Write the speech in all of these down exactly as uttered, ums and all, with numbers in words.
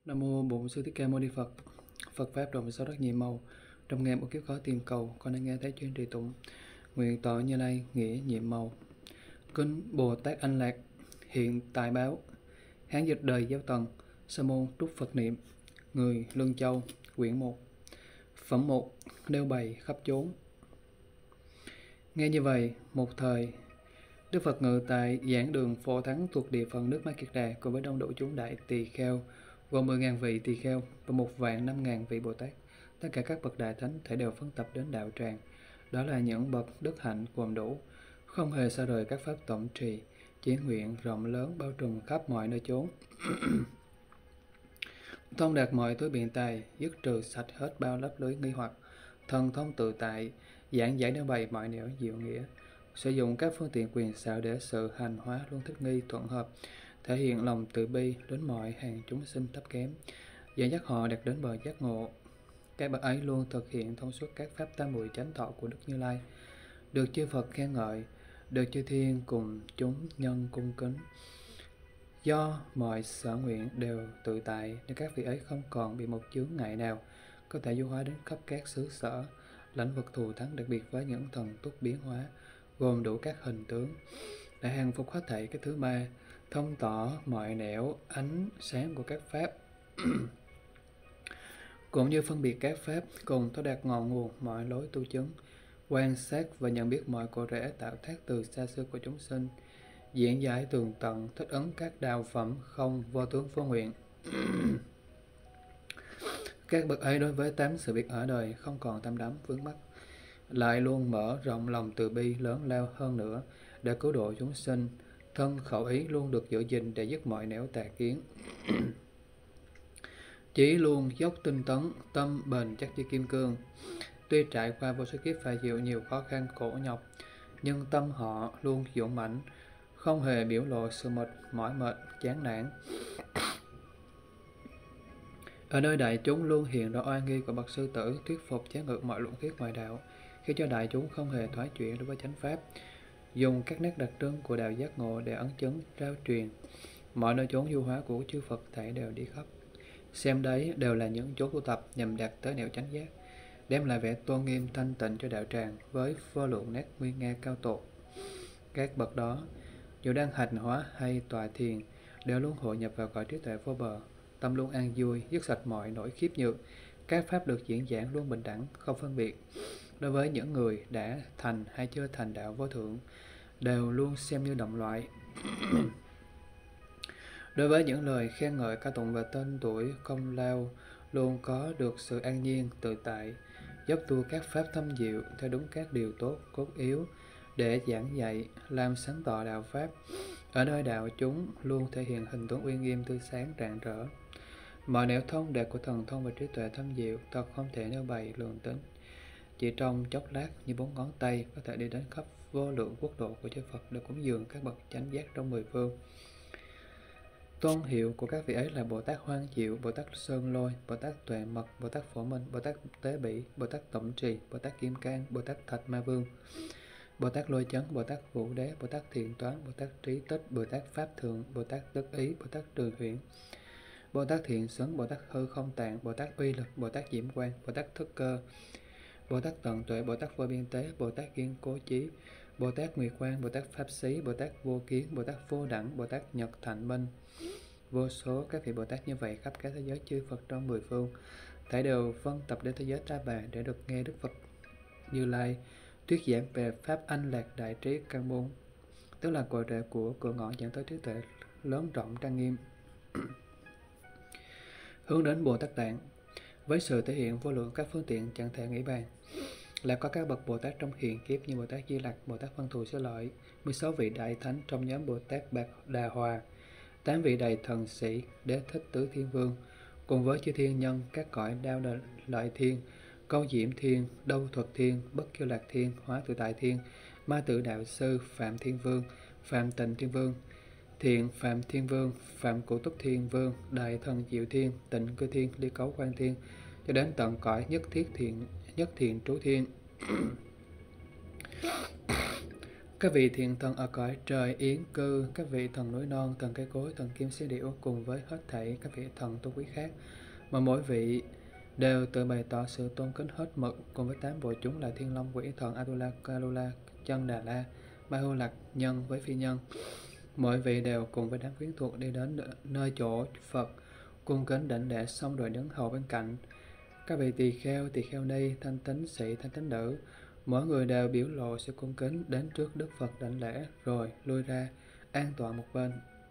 Nam mô Bổn Sư Thích Ca Mâu Ni Phật. Phật pháp rộng sáu đất nhiệm màu, trong ngàn một kiếp khó tìm cầu, con đã nghe thấy chuyên trì tụng. Nguyện tỏ Như Lai nghĩa nhiệm màu. Kính Bồ Tát Anh Lạc, hiện tại báo, Hán dịch đời Giáo Tần, Sa môn Trúc Phật niệm, người Lương Châu, quyển một. Phẩm một, nêu bày khắp chốn. Nghe như vậy, một thời Đức Phật ngự tại giảng đường Phổ Thắng thuộc địa phận nước Ma Kiệt Đà cùng với đông đủ chúng đại tỳ kheo gồm mười ngàn vị tỳ kheo và một vạn năm ngàn vị Bồ Tát. Tất cả các bậc đại thánh thể đều phân tập đến đạo tràng. Đó là những bậc đức hạnh gồm đủ, không hề xa rời các pháp tổng trì, chí nguyện rộng lớn bao trùm khắp mọi nơi chốn. Thông đạt mọi thứ biện tài, dứt trừ sạch hết bao lấp lưới nghi hoặc, thần thông tự tại, giảng giải nêu bày mọi nẻo diệu nghĩa, sử dụng các phương tiện quyền xảo để sự hành hóa luôn thích nghi thuận hợp, thể hiện lòng từ bi đến mọi hàng chúng sinh thấp kém, dẫn dắt họ đạt đến bờ giác ngộ. Các bậc ấy luôn thực hiện thông suốt các pháp tam muội chánh thọ của Đức Như Lai, được chư Phật khen ngợi, được chư thiên cùng chúng nhân cung kính. Do mọi sở nguyện đều tự tại nên các vị ấy không còn bị một chướng ngại nào, có thể du hóa đến khắp các xứ sở, lãnh vực thù thắng đặc biệt với những thần túc biến hóa, gồm đủ các hình tướng, để hàng phục hết thảy các thứ ma, thông tỏ mọi nẻo ánh sáng của các pháp, cũng như phân biệt các pháp cùng thấu đạt ngọn nguồn mọi lối tu chứng, quan sát và nhận biết mọi cội rễ tạo tác từ xa xưa của chúng sinh, diễn giải tường tận thích ứng các đạo phẩm không vô tướng vô nguyện. Các bậc ấy đối với tám sự việc ở đời không còn tâm đắm vướng mắc, lại luôn mở rộng lòng từ bi lớn lao hơn nữa để cứu độ chúng sinh. Thân khẩu ý luôn được giữ gìn để dứt mọi nẻo tà kiến. Chí luôn dốc tinh tấn, tâm bền chắc như kim cương. Tuy trải qua vô số kiếp phải chịu nhiều khó khăn khổ nhọc, nhưng tâm họ luôn dũng mãnh, không hề biểu lộ sự mệt mỏi mệt chán nản. Ở nơi đại chúng luôn hiện rõ oai nghi của bậc sư tử, thuyết phục chế ngự mọi luận thuyết ngoại đạo, khiến cho đại chúng không hề thoái chuyển đối với chánh pháp, dùng các nét đặc trưng của đạo giác ngộ để ấn chứng rao truyền. Mọi nơi chốn du hóa của chư Phật thể đều đi khắp, xem đấy đều là những chốn tu tập nhằm đạt tới nẻo chánh giác, đem lại vẻ tôn nghiêm thanh tịnh cho đạo tràng với vô lượng nét nguy nga cao tột. Các bậc đó dù đang hành hóa hay tọa thiền đều luôn hội nhập vào cõi trí tuệ vô bờ, tâm luôn an vui, dứt sạch mọi nỗi khiếp nhược. Các pháp được diễn giảng luôn bình đẳng, không phân biệt. Đối với những người đã thành hay chưa thành đạo vô thượng, đều luôn xem như đồng loại. Đối với những lời khen ngợi ca tụng về tên tuổi công lao, luôn có được sự an nhiên tự tại, dốc tu các pháp thâm diệu theo đúng các điều tốt cốt yếu để giảng dạy làm sáng tỏ đạo pháp. Ở nơi đạo chúng luôn thể hiện hình tướng uy nghiêm tươi sáng rạng rỡ. Mọi nẻo thông đạt của thần thông và trí tuệ thâm diệu thật không thể nêu bày lường tính. Chỉ trong chốc lát như bốn ngón tay có thể đi đến khắp vô lượng quốc độ của chư Phật để cúng dường các bậc chánh giác trong mười phương. Tôn hiệu của các vị ấy là Bồ Tát Hoan Diệu, Bồ Tát Sơn Lôi, Bồ Tát Tuệ Mật, Bồ Tát Phổ Minh, Bồ Tát Tế Bỉ, Bồ Tát Tổng Trì, Bồ Tát Kim Cang, Bồ Tát Thạch Ma Vương, Bồ Tát Lôi Chấn, Bồ Tát Vũ Đế, Bồ Tát Thiện Toán, Bồ Tát Trí Tích, Bồ Tát Pháp Thượng, Bồ Tát Đức Ý, Bồ Tát Trường Huyễn, Bồ Tát Thiện Xứng, Bồ Tát Hư Không Tạng, Bồ Tát Uy Lực, Bồ Tát Diễm Quang, Bồ Tát Thức Cơ, Bồ Tát Tận Tuệ, Bồ Tát Vô Biên Tế, Bồ Tát Kiên Cố Chí, Bồ Tát Nguyệt Quang, Bồ Tát Pháp Xí, Bồ Tát Vô Kiến, Bồ Tát Vô Đẳng, Bồ Tát Nhật Thạnh Minh. Vô số các vị Bồ Tát như vậy khắp các thế giới chư Phật trong mười phương, thể đều phân tập đến thế giới Ta Bà để được nghe Đức Phật Như Lai thuyết giảng về pháp Anh Lạc Đại Trí căn môn, tức là cội rễ của cửa ngõ dẫn tới trí tuệ lớn rộng trang nghiêm. Hướng đến Bồ Tát Tạng, với sự thể hiện vô lượng các phương tiện chẳng thể nghĩ bàn, là có các bậc Bồ Tát trong hiện kiếp như Bồ Tát Di Lặc, Bồ Tát Văn Thù Sư Lợi, mười sáu vị đại thánh trong nhóm Bồ Tát Bạc Đà Hòa, tám vị đầy thần sĩ, Đế Thích Tứ Thiên Vương, cùng với chư thiên nhân các cõi Đao Lợi Thiên, Câu Diễm Thiên, Đâu Thuật Thiên, Bất Kiêu Lạc Thiên, Hóa Tự Tại Thiên, Ma Tự Đạo Sư, Phạm Thiên Vương, Phạm Tịnh Thiên Vương, Thiện Phạm Thiên Vương, Phạm Cụ Túc Thiên Vương, Đại Thần Diệu Thiên, Tịnh Cư Thiên, Ly Cấu Quan Thiên, cho đến tận cõi Nhất Thiết Thiện, Nhất Thiện Trú Thiên. Các vị thiện thần ở cõi trời yến cư, các vị thần núi non, thần cây cối, thần kim si điểu cùng với hết thảy các vị thần tôn quý khác, mà mỗi vị đều tự bày tỏ sự tôn kính hết mực, cùng với tám bộ chúng là thiên long, quỷ thần, Atula, Kalula, Chân Đà La, Ba Hưu Lạc, nhân với phi nhân. Mỗi vị đều cùng với đám quyến thuộc đi đến nơi chỗ Phật, cung kính đảnh lễ xong rồi đứng hầu bên cạnh. Các vị tỳ kheo, tỳ kheo ni, thanh tín sĩ, thanh tín nữ, mỗi người đều biểu lộ sự cung kính đến trước Đức Phật đảnh lễ, rồi lui ra an tọa một bên.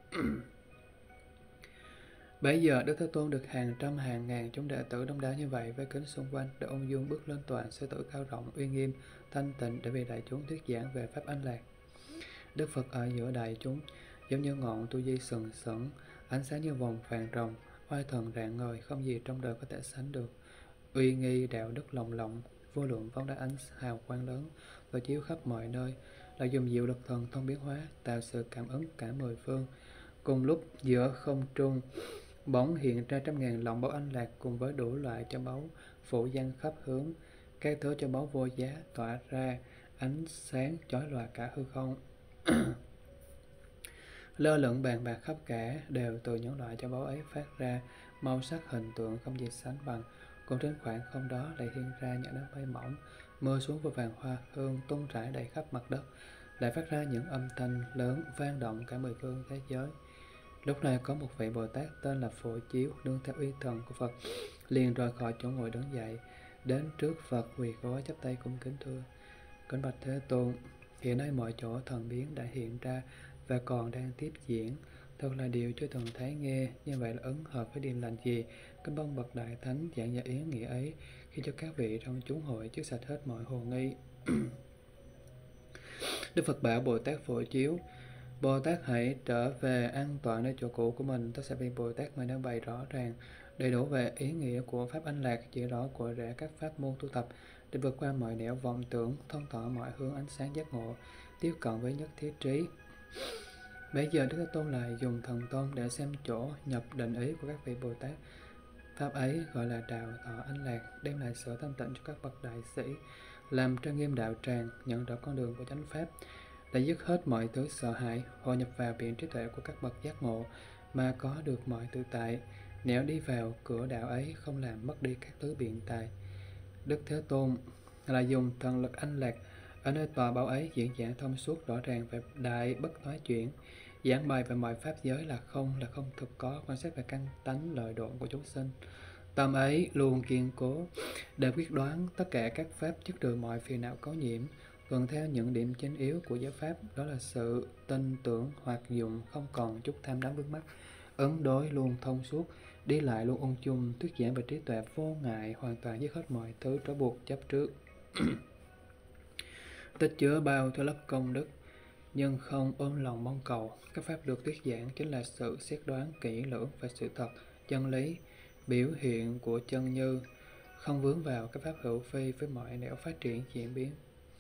Bấy giờ Đức Thế Tôn được hàng trăm hàng ngàn chúng đệ tử đông đảo như vậy với kính xung quanh, để ung dung bước lên tòa sư tử cao rộng uy nghiêm thanh tịnh để vì đại chúng thuyết giảng về pháp An Lạc. Đức Phật ở giữa đại chúng giống như ngọn tu di sừng sững, ánh sáng như vòng vàng rồng, oai thần rạng ngời, không gì trong đời có thể sánh được. Uy nghi đạo đức lồng lộng, vô lượng phóng đá ánh hào quang lớn, và chiếu khắp mọi nơi, là dùng diệu lực thần thông biến hóa, tạo sự cảm ứng cả mười phương. Cùng lúc giữa không trung bỗng hiện ra trăm ngàn lọng báu An Lạc cùng với đủ loại châu báu phủ dang khắp hướng. Các thứ châu báu vô giá tỏa ra ánh sáng chói lòa cả hư không. Lơ lửng bàn bạc khắp cả, đều từ những loại châu báu ấy phát ra màu sắc hình tượng không gì sánh bằng. Còn trên khoảng không đó lại hiện ra những đám mây mỏng, mưa xuống vô vàng hoa hương tung rải đầy khắp mặt đất, lại phát ra những âm thanh lớn vang động cả mười phương thế giới. Lúc này có một vị Bồ Tát tên là Phổ Chiếu, nương theo uy thần của Phật, liền rời khỏi chỗ ngồi đứng dậy, đến trước Phật quỳ gối chắp tay cung kính thưa: Kính bạch Thế Tôn, hiện nay mọi chỗ thần biến đã hiện ra và còn đang tiếp diễn, thật là điều chưa từng thấy nghe. Như vậy là ứng hợp với điềm lành gì? Kính bông bậc đại thánh giảng giải ý nghĩa ấy, khi cho các vị trong chúng hội trước sạch hết mọi hồ nghi. Đức Phật bảo Bồ Tát Phổ Chiếu: Bồ Tát hãy trở về an toàn nơi chỗ cũ của mình. Tất sẽ vì Bồ Tát mà đã bày rõ ràng đầy đủ về ý nghĩa của pháp An Lạc, chỉ rõ của rẽ các pháp môn tu tập để vượt qua mọi nẻo vọng tưởng, thông tỏ mọi hướng ánh sáng giác ngộ, tiếp cận với nhất thiết trí. Bây giờ Đức Thế Tôn lại dùng thần tôn để xem chỗ nhập định ý của các vị Bồ Tát. Pháp ấy gọi là đạo thọ An Lạc, đem lại sự thanh tịnh cho các bậc đại sĩ, làm trang nghiêm đạo tràng, nhận rõ con đường của chánh pháp, đã dứt hết mọi thứ sợ hãi, hội nhập vào biển trí tuệ của các bậc giác ngộ mà có được mọi tự tại. Nếu đi vào cửa đạo ấy không làm mất đi các thứ biện tài. Đức Thế Tôn là dùng thần lực An Lạc ở nơi tòa bảo ấy diễn giảng thông suốt rõ ràng về đại bất thoái chuyển, giảng bài về mọi pháp giới là không, là không thực có, quan sát về căn tánh lợi độ của chúng sinh. Tâm ấy luôn kiên cố để quyết đoán tất cả các pháp, dứt trừ mọi phiền não có nhiễm, tuần theo những điểm chính yếu của giới pháp, đó là sự tin tưởng hoạt dụng, không còn chút tham đắm vướng mắc, ứng đối luôn thông suốt, đi lại luôn ung dung, thuyết giảng về trí tuệ vô ngại, hoàn toàn dứt hết mọi thứ trói buộc chấp trước. Tích chứa bao thứ lớp công đức, nhưng không ôm lòng mong cầu. Các pháp được thuyết giảng chính là sự xét đoán kỹ lưỡng về sự thật, chân lý, biểu hiện của chân như, không vướng vào các pháp hữu phi với mọi nẻo phát triển diễn biến.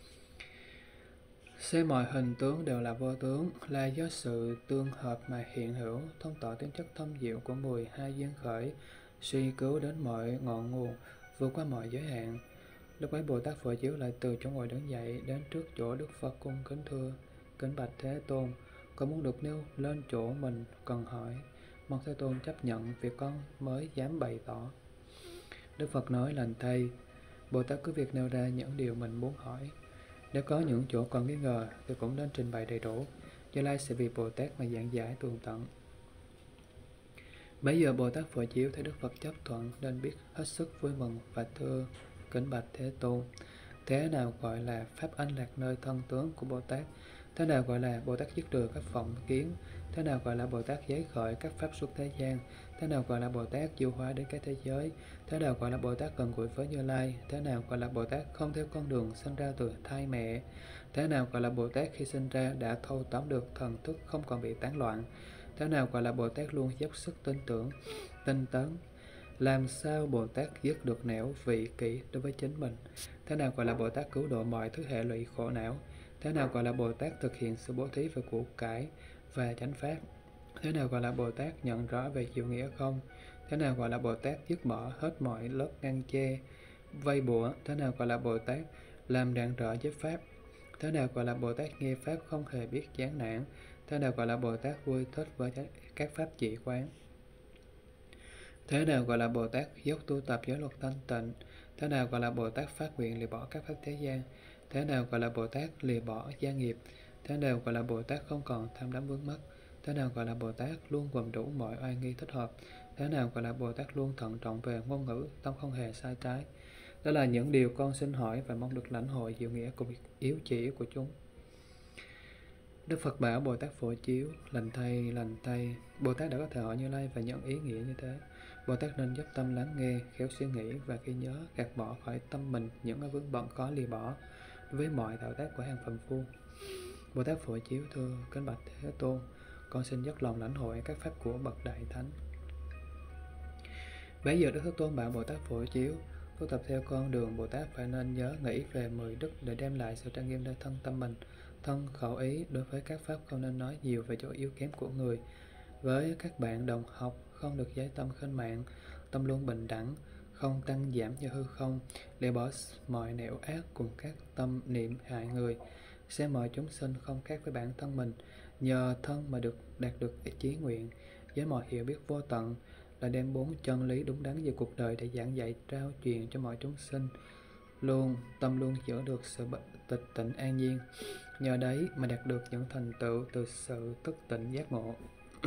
Xem mọi hình tướng đều là vô tướng, là do sự tương hợp mà hiện hữu, thông tỏ tính chất thâm diệu của mười hai duyên khởi, suy cứu đến mọi ngọn nguồn, vượt qua mọi giới hạn. Lúc ấy Bồ Tát Phổ Chiếu lại từ chỗ ngồi đứng dậy, đến trước chỗ Đức Phật cung kính thưa: Kính bạch Thế Tôn, con muốn được nêu lên chỗ mình cần hỏi, mong Thế Tôn chấp nhận việc con mới dám bày tỏ. Đức Phật nói: Lành thay, Bồ Tát cứ việc nêu ra những điều mình muốn hỏi. Nếu có những chỗ còn nghi ngờ thì cũng nên trình bày đầy đủ, Như Lai sẽ vì Bồ Tát mà giảng giải tường tận. Bây giờ Bồ Tát Phổ Chiếu thấy Đức Phật chấp thuận nên biết hết sức vui mừng và thưa: Kính bạch Thế Tôn, thế nào gọi là pháp An Lạc nơi thân tướng của Bồ Tát? Thế nào gọi là Bồ Tát dứt trừ các vọng kiến? Thế nào gọi là Bồ Tát giấy khởi các pháp xuất thế gian? Thế nào gọi là Bồ Tát diệu hóa đến các thế giới? Thế nào gọi là Bồ Tát gần gũi với Như Lai? Thế nào gọi là Bồ Tát không theo con đường sinh ra từ thai mẹ? Thế nào gọi là Bồ Tát khi sinh ra đã thâu tóm được thần thức, không còn bị tán loạn? Thế nào gọi là Bồ Tát luôn dốc sức tin tưởng, tinh tấn? Làm sao Bồ Tát dứt được nẻo vị kỷ đối với chính mình? Thế nào gọi là Bồ Tát cứu độ mọi thứ hệ lụy khổ não? Thế nào gọi là Bồ Tát thực hiện sự bố thí về của cải và chánh pháp? Thế nào gọi là Bồ Tát nhận rõ về diệu nghĩa không? Thế nào gọi là Bồ Tát dứt bỏ hết mọi lớp ngăn che, vây bủa? Thế nào gọi là Bồ Tát làm rạng rỡ giới pháp? Thế nào gọi là Bồ Tát nghe Pháp không hề biết chán nản? Thế nào gọi là Bồ Tát vui thích với các Pháp chỉ quán? Thế nào gọi là Bồ Tát dốc tu tập giới luật thanh tịnh? Thế nào gọi là Bồ Tát phát nguyện lìa bỏ các pháp thế gian? Thế nào gọi là Bồ Tát lìa bỏ gia nghiệp? Thế nào gọi là Bồ Tát không còn tham đắm vướng mắc? Thế nào gọi là Bồ Tát luôn gồm đủ mọi oai nghi thích hợp? Thế nào gọi là Bồ Tát luôn thận trọng về ngôn ngữ, tâm không hề sai trái? Đó là những điều con xin hỏi và mong được lãnh hội diệu nghĩa của việc yếu chỉ của chúng. Đức Phật bảo Bồ Tát Phổ Chiếu: lành thay, lành thay. Bồ Tát đã có thể hỏi Như Lai và nhận ý nghĩa như thế. Bồ Tát nên dốc tâm lắng nghe, khéo suy nghĩ và khi nhớ gạt bỏ khỏi tâm mình những vướng bận khó lìa bỏ với mọi tạo tác của hàng phàm phu. Bồ Tát Phổ Chiếu thưa: kính bạch Thế Tôn, con xin dốc lòng lãnh hội các pháp của bậc đại thánh. Bấy giờ Đức Thế Tôn bảo Bồ Tát Phổ Chiếu: tu tập theo con đường Bồ Tát phải nên nhớ nghĩ về mười đức để đem lại sự trang nghiêm nơi thân tâm mình. Thân khẩu ý đối với các pháp không nên nói nhiều về chỗ yếu kém của người. Với các bạn đồng học không được giấy tâm khinh mạng, tâm luôn bình đẳng, không tăng giảm như hư không, để bỏ mọi nẻo ác cùng các tâm niệm hại người. Xem mọi chúng sinh không khác với bản thân mình, nhờ thân mà được đạt được chí nguyện. Với mọi hiểu biết vô tận là đem bốn chân lý đúng đắn về cuộc đời để giảng dạy trao truyền cho mọi chúng sinh. Luôn tâm luôn giữ được sự tịch tịnh an nhiên, nhờ đấy mà đạt được những thành tựu từ sự thức tỉnh giác ngộ.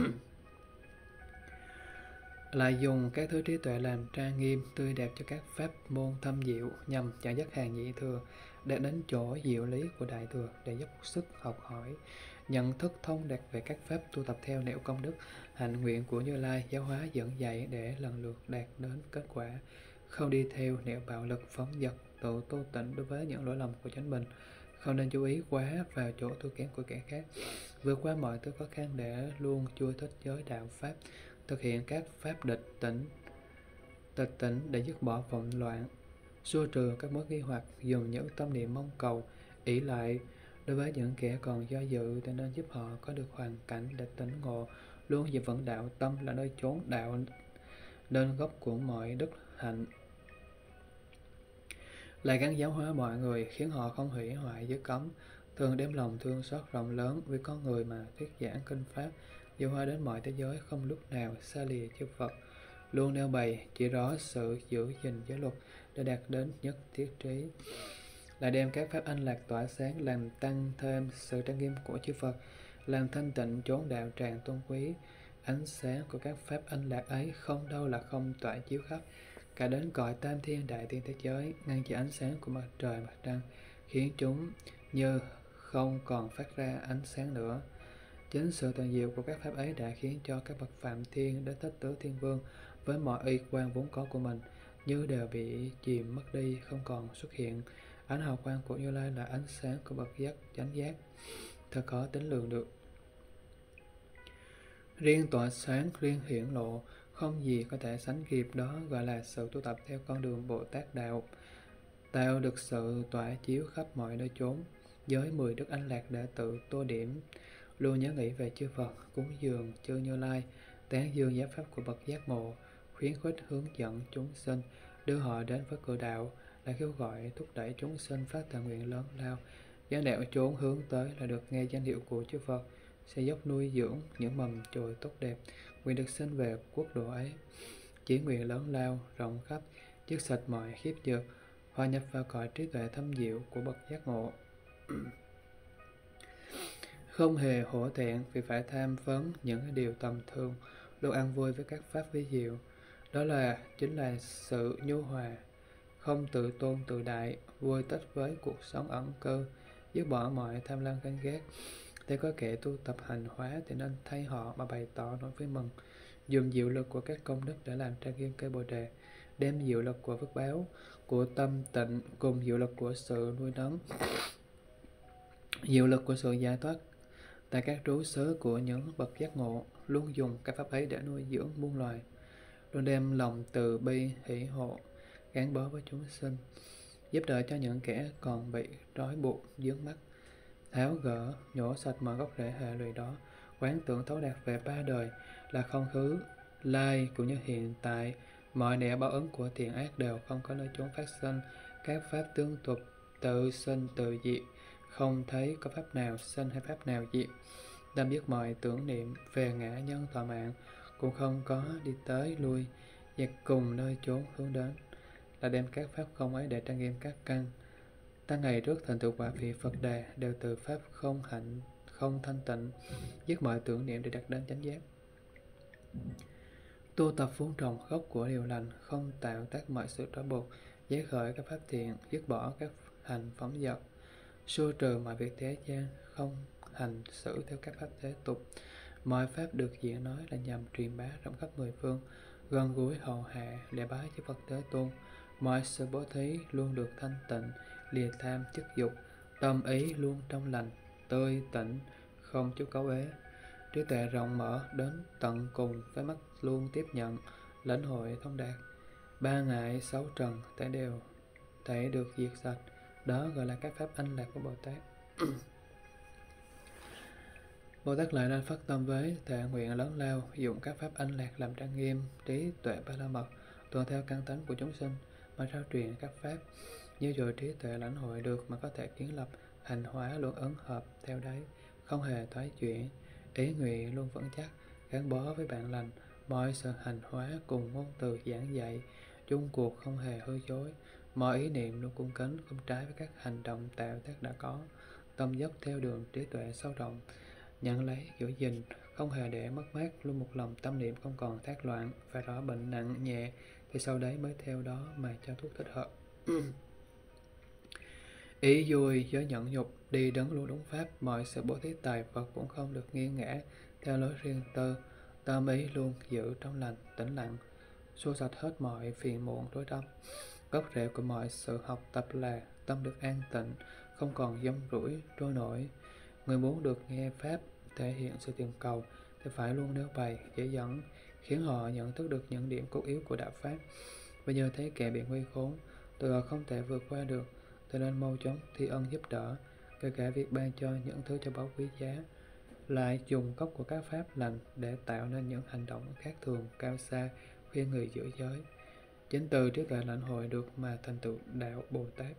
Lại dùng các thứ trí tuệ làm trang nghiêm tươi đẹp cho các pháp môn thâm diệu, nhằm dẫn dắt hàng nhị thừa để đến chỗ diệu lý của đại thừa, để dốc sức học hỏi, nhận thức thông đạt về các pháp, tu tập theo nẻo công đức hạnh nguyện của Như Lai giáo hóa dẫn dạy, để lần lượt đạt đến kết quả, không đi theo nẻo bạo lực phóng dật, tự tu tịnh đối với những lỗi lầm của chính mình, không nên chú ý quá vào chỗ thua kém của kẻ khác, vượt qua mọi thứ khó khăn để luôn chui thích giới đạo pháp, thực hiện các pháp địch tỉnh tịch tỉnh để dứt bỏ vọng loạn, xua trừ các mối nghi hoặc, dùng những tâm niệm mong cầu ỷ lại đối với những kẻ còn do dự, cho nên giúp họ có được hoàn cảnh để tỉnh ngộ, luôn giữ vững đạo tâm là nơi chốn đạo nên gốc của mọi đức hạnh. Lại gắn giáo hóa mọi người, khiến họ không hủy hoại giới cấm, thường đem lòng thương xót rộng lớn vì con người mà thuyết giảng kinh pháp, giáo hóa đến mọi thế giới, không lúc nào xa lìa chư Phật, luôn nêu bày chỉ rõ sự giữ gìn giới luật để đạt đến nhất thiết trí. Lại đem các pháp anh lạc tỏa sáng, làm tăng thêm sự trang nghiêm của chư Phật, làm thanh tịnh chốn đạo tràng tôn quý. Ánh sáng của các pháp anh lạc ấy không đâu là không tỏa chiếu khắp cả đến cõi tam thiên đại thiên thế giới, ngăn chặn ánh sáng của mặt trời mặt trăng, khiến chúng như không còn phát ra ánh sáng nữa. Chính sự toàn diệu của các pháp ấy đã khiến cho các bậc phạm thiên đến Thích Tứ Thiên Vương với mọi uy quan vốn có của mình như đều bị chìm mất đi, không còn xuất hiện. Ánh hào quang của Như Lai là ánh sáng của bậc giác chánh giác, thật khó tính lường được. Riêng tỏa sáng, riêng hiển lộ, không gì có thể sánh kịp, đó gọi là sự tu tập theo con đường Bồ Tát đạo, tạo được sự tỏa chiếu khắp mọi nơi chốn, với mười đức anh lạc để tự tô điểm, luôn nhớ nghĩ về chư Phật, cúng dường chư Như Lai, tán dương giáo pháp của bậc giác ngộ, khuyến khích hướng dẫn chúng sinh, đưa họ đến với cửa đạo, là kêu gọi thúc đẩy chúng sinh phát thệ nguyện lớn lao. Giáo đạo chốn hướng tới là được nghe danh hiệu của chư Phật, sẽ dốc nuôi dưỡng những mầm chồi tốt đẹp, nguyện được sinh về quốc độ ấy. Chỉ nguyện lớn lao, rộng khắp, dứt sạch mọi khiếp nhược, hòa nhập vào cõi trí tuệ thâm diệu của bậc giác ngộ. Không hề hổ thẹn vì phải tham vấn những điều tầm thường, luôn ăn vui với các pháp vi diệu. Đó là chính là sự nhu hòa, không tự tôn tự đại, vui tích với cuộc sống ẩn cư, dứt bỏ mọi tham lam ganh ghét. Để có kẻ tu tập hành hóa thì nên thay họ mà bày tỏ nỗi vui mừng, dùng diệu lực của các công đức để làm trang nghiêm cây bồ đề, đem diệu lực của phước báo, của tâm tịnh cùng diệu lực của sự nuôi nấng, diệu lực của sự giải thoát tại các trú xứ của những bậc giác ngộ, luôn dùng các pháp ấy để nuôi dưỡng muôn loài, luôn đem lòng từ bi hỷ hộ gắn bó với chúng sinh, giúp đỡ cho những kẻ còn bị trói buộc vướng mắc, tháo gỡ nhổ sạch mọi gốc rễ hệ lụy đó, quán tưởng thấu đạt về ba đời là không khứ lai cũng như hiện tại, mọi nẻo báo ứng của thiện ác đều không có nơi chốn phát sinh, các pháp tương tục tự sinh tự diệt, không thấy có pháp nào sinh hay pháp nào diệt. Tâm dứt mọi tưởng niệm về ngã nhân thọ mạng, cũng không có đi tới lui, và cùng nơi chốn hướng đến là đem các pháp không ấy để trang nghiêm các căn. Ta ngày trước thành tựu quả vị Phật Đà đều từ pháp không hạnh không thanh tịnh, dứt mọi tưởng niệm để đạt đến chánh giác. Tu tập vun trồng gốc của điều lành, không tạo tác mọi sự trói buộc, giới khởi các pháp thiện, dứt bỏ các hành phóng dật, xua trừ mọi việc thế gian, không hành xử theo các pháp thế tục. Mọi pháp được diễn nói là nhằm truyền bá rộng khắp mười phương, gần gũi hầu hạ lễ bái với Phật Thế Tôn. Mọi sự bố thí luôn được thanh tịnh, lìa tham chức dục, tâm ý luôn trong lành, tươi tỉnh, không chút cấu ế. Trí tuệ rộng mở đến tận cùng, với mắt luôn tiếp nhận, lãnh hội thông đạt. Ba ngại sáu trần thể đều thể được diệt sạch, đó gọi là các pháp anh lạc của Bồ Tát. Bồ Tát lại nên phát tâm với thệ nguyện lớn lao, dùng các pháp anh lạc làm trang nghiêm trí tuệ ba la mật, tuân theo căn tánh của chúng sinh mà trao truyền các pháp. Như rồi trí tuệ lãnh hội được mà có thể kiến lập, hành hóa luôn ấn hợp theo đấy, không hề thoái chuyển. Ý nguyện luôn vững chắc, gắn bó với bạn lành, mọi sự hành hóa cùng ngôn từ giảng dạy, chung cuộc không hề hư dối. Mọi ý niệm luôn cung kính, không trái với các hành động tạo tác đã có. Tâm dốc theo đường trí tuệ sâu rộng, nhận lấy giữ gìn, không hề để mất mát, luôn một lòng tâm niệm không còn thác loạn. Và rõ bệnh nặng nhẹ thì sau đấy mới theo đó mà cho thuốc thích hợp. Ý vui giới nhẫn nhục, đi đấng luôn đúng pháp, mọi sự bố thí tài vật cũng không được nghiêng ngã theo lối riêng tư. Tâm ý luôn giữ trong lành, tĩnh lặng, xua sạch hết mọi phiền muộn rối rắm. Gốc rễ của mọi sự học tập là tâm được an tịnh, không còn dông rủi trôi nổi. Người muốn được nghe pháp thể hiện sự tìm cầu thì phải luôn nêu bày dễ dẫn, khiến họ nhận thức được những điểm cốt yếu của đạo pháp. Và nhờ thấy kẻ bị nguy khốn, tụi họ không thể vượt qua được, cho nên mau chóng thi ân giúp đỡ, kể cả việc ban cho những thứ cho báu quý giá. Lại dùng gốc của các pháp lành để tạo nên những hành động khác thường cao xa, khuyên người giữ giới. Chính từ trí tuệ lãnh hội được mà thành tựu đạo Bồ Tát.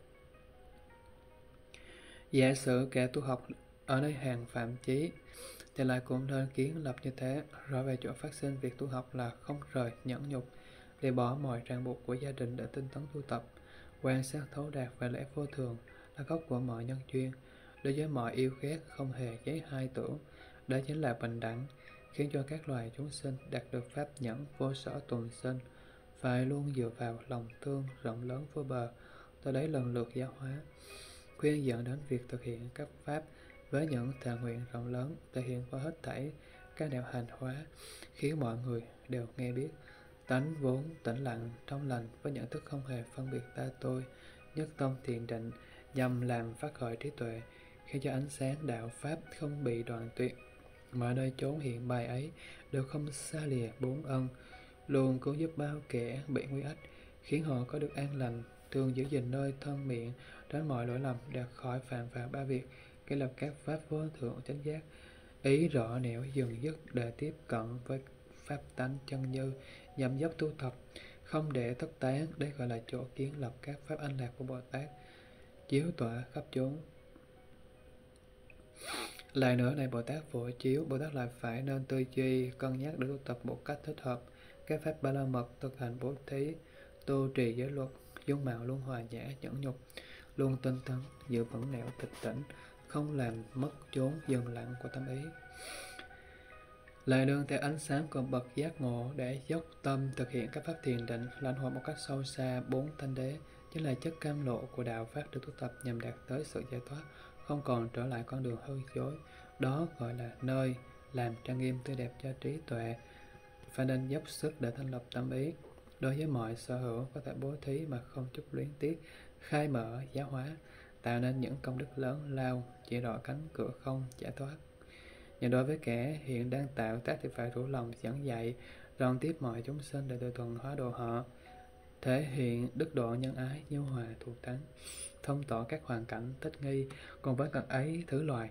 Giả sử kẻ tu học ở nơi hàng phạm chí thì lại cũng nên kiến lập như thế. Rõ về chỗ phát sinh việc tu học là không rời nhẫn nhục, để bỏ mọi ràng buộc của gia đình để tinh tấn tu tập. Quan sát thấu đạt và lẽ vô thường là gốc của mọi nhân duyên. Đối với mọi yêu ghét không hề giấy hai tưởng, đó chính là bình đẳng, khiến cho các loài chúng sinh đạt được pháp nhẫn vô sở tùng sinh. Phải luôn dựa vào lòng thương rộng lớn vô bờ, từ đấy lần lượt giáo hóa, khuyên dẫn đến việc thực hiện các pháp với những thệ nguyện rộng lớn, thể hiện qua hết thảy các nẻo hành hóa, khiến mọi người đều nghe biết. Tánh vốn tĩnh lặng trong lành, với nhận thức không hề phân biệt ta tôi, nhất tâm thiền định, nhằm làm phát khởi trí tuệ, khiến cho ánh sáng đạo pháp không bị đoạn tuyệt. Mọi nơi chốn hiện bài ấy đều không xa lìa bốn ân, luôn cứu giúp bao kẻ bị nguy ách, khiến họ có được an lành, thường giữ gìn nơi thân miệng, tránh mọi lỗi lầm, đạt khỏi phạm vào ba việc, kể lập các pháp vô thượng chánh giác. Ý rõ nẻo dừng dứt để tiếp cận với pháp tánh chân như, nhằm dốc tu tập, không để thất tán. Đây gọi là chỗ kiến lập các pháp anh lạc của Bồ Tát, chiếu tỏa khắp chốn. Lại nữa này Bồ Tát phổ chiếu, Bồ Tát lại phải nên tư duy, cân nhắc để tu tập một cách thích hợp các pháp ba la mật, thực hành bố thí, tu trì giới luật, dung mạo luôn hòa nhã nhẫn nhục, luôn tinh tấn, giữ vững nẻo tịch tỉnh, không làm mất chốn dừng lặng của tâm ý. Lại nương theo ánh sáng của bậc giác ngộ để dốc tâm thực hiện các pháp thiền định, lãnh hội một cách sâu xa bốn thanh đế, chính là chất cam lộ của đạo pháp được tu tập nhằm đạt tới sự giải thoát, không còn trở lại con đường hư dối. Đó gọi là nơi làm trang nghiêm tươi đẹp cho trí tuệ. Phải nên dốc sức để thanh lập tâm ý. Đối với mọi sở hữu có thể bố thí mà không chút luyến tiếc, khai mở giáo hóa, tạo nên những công đức lớn lao, chỉ rõ cánh cửa không giải thoát. Nhưng đối với kẻ hiện đang tạo tác thì phải rủ lòng dẫn dạy, rộng tiếp mọi chúng sinh để tự thuận hóa độ họ, thể hiện đức độ nhân ái, nhu hòa thù thắng, thông tỏ các hoàn cảnh thích nghi cùng với cần ấy thứ loài.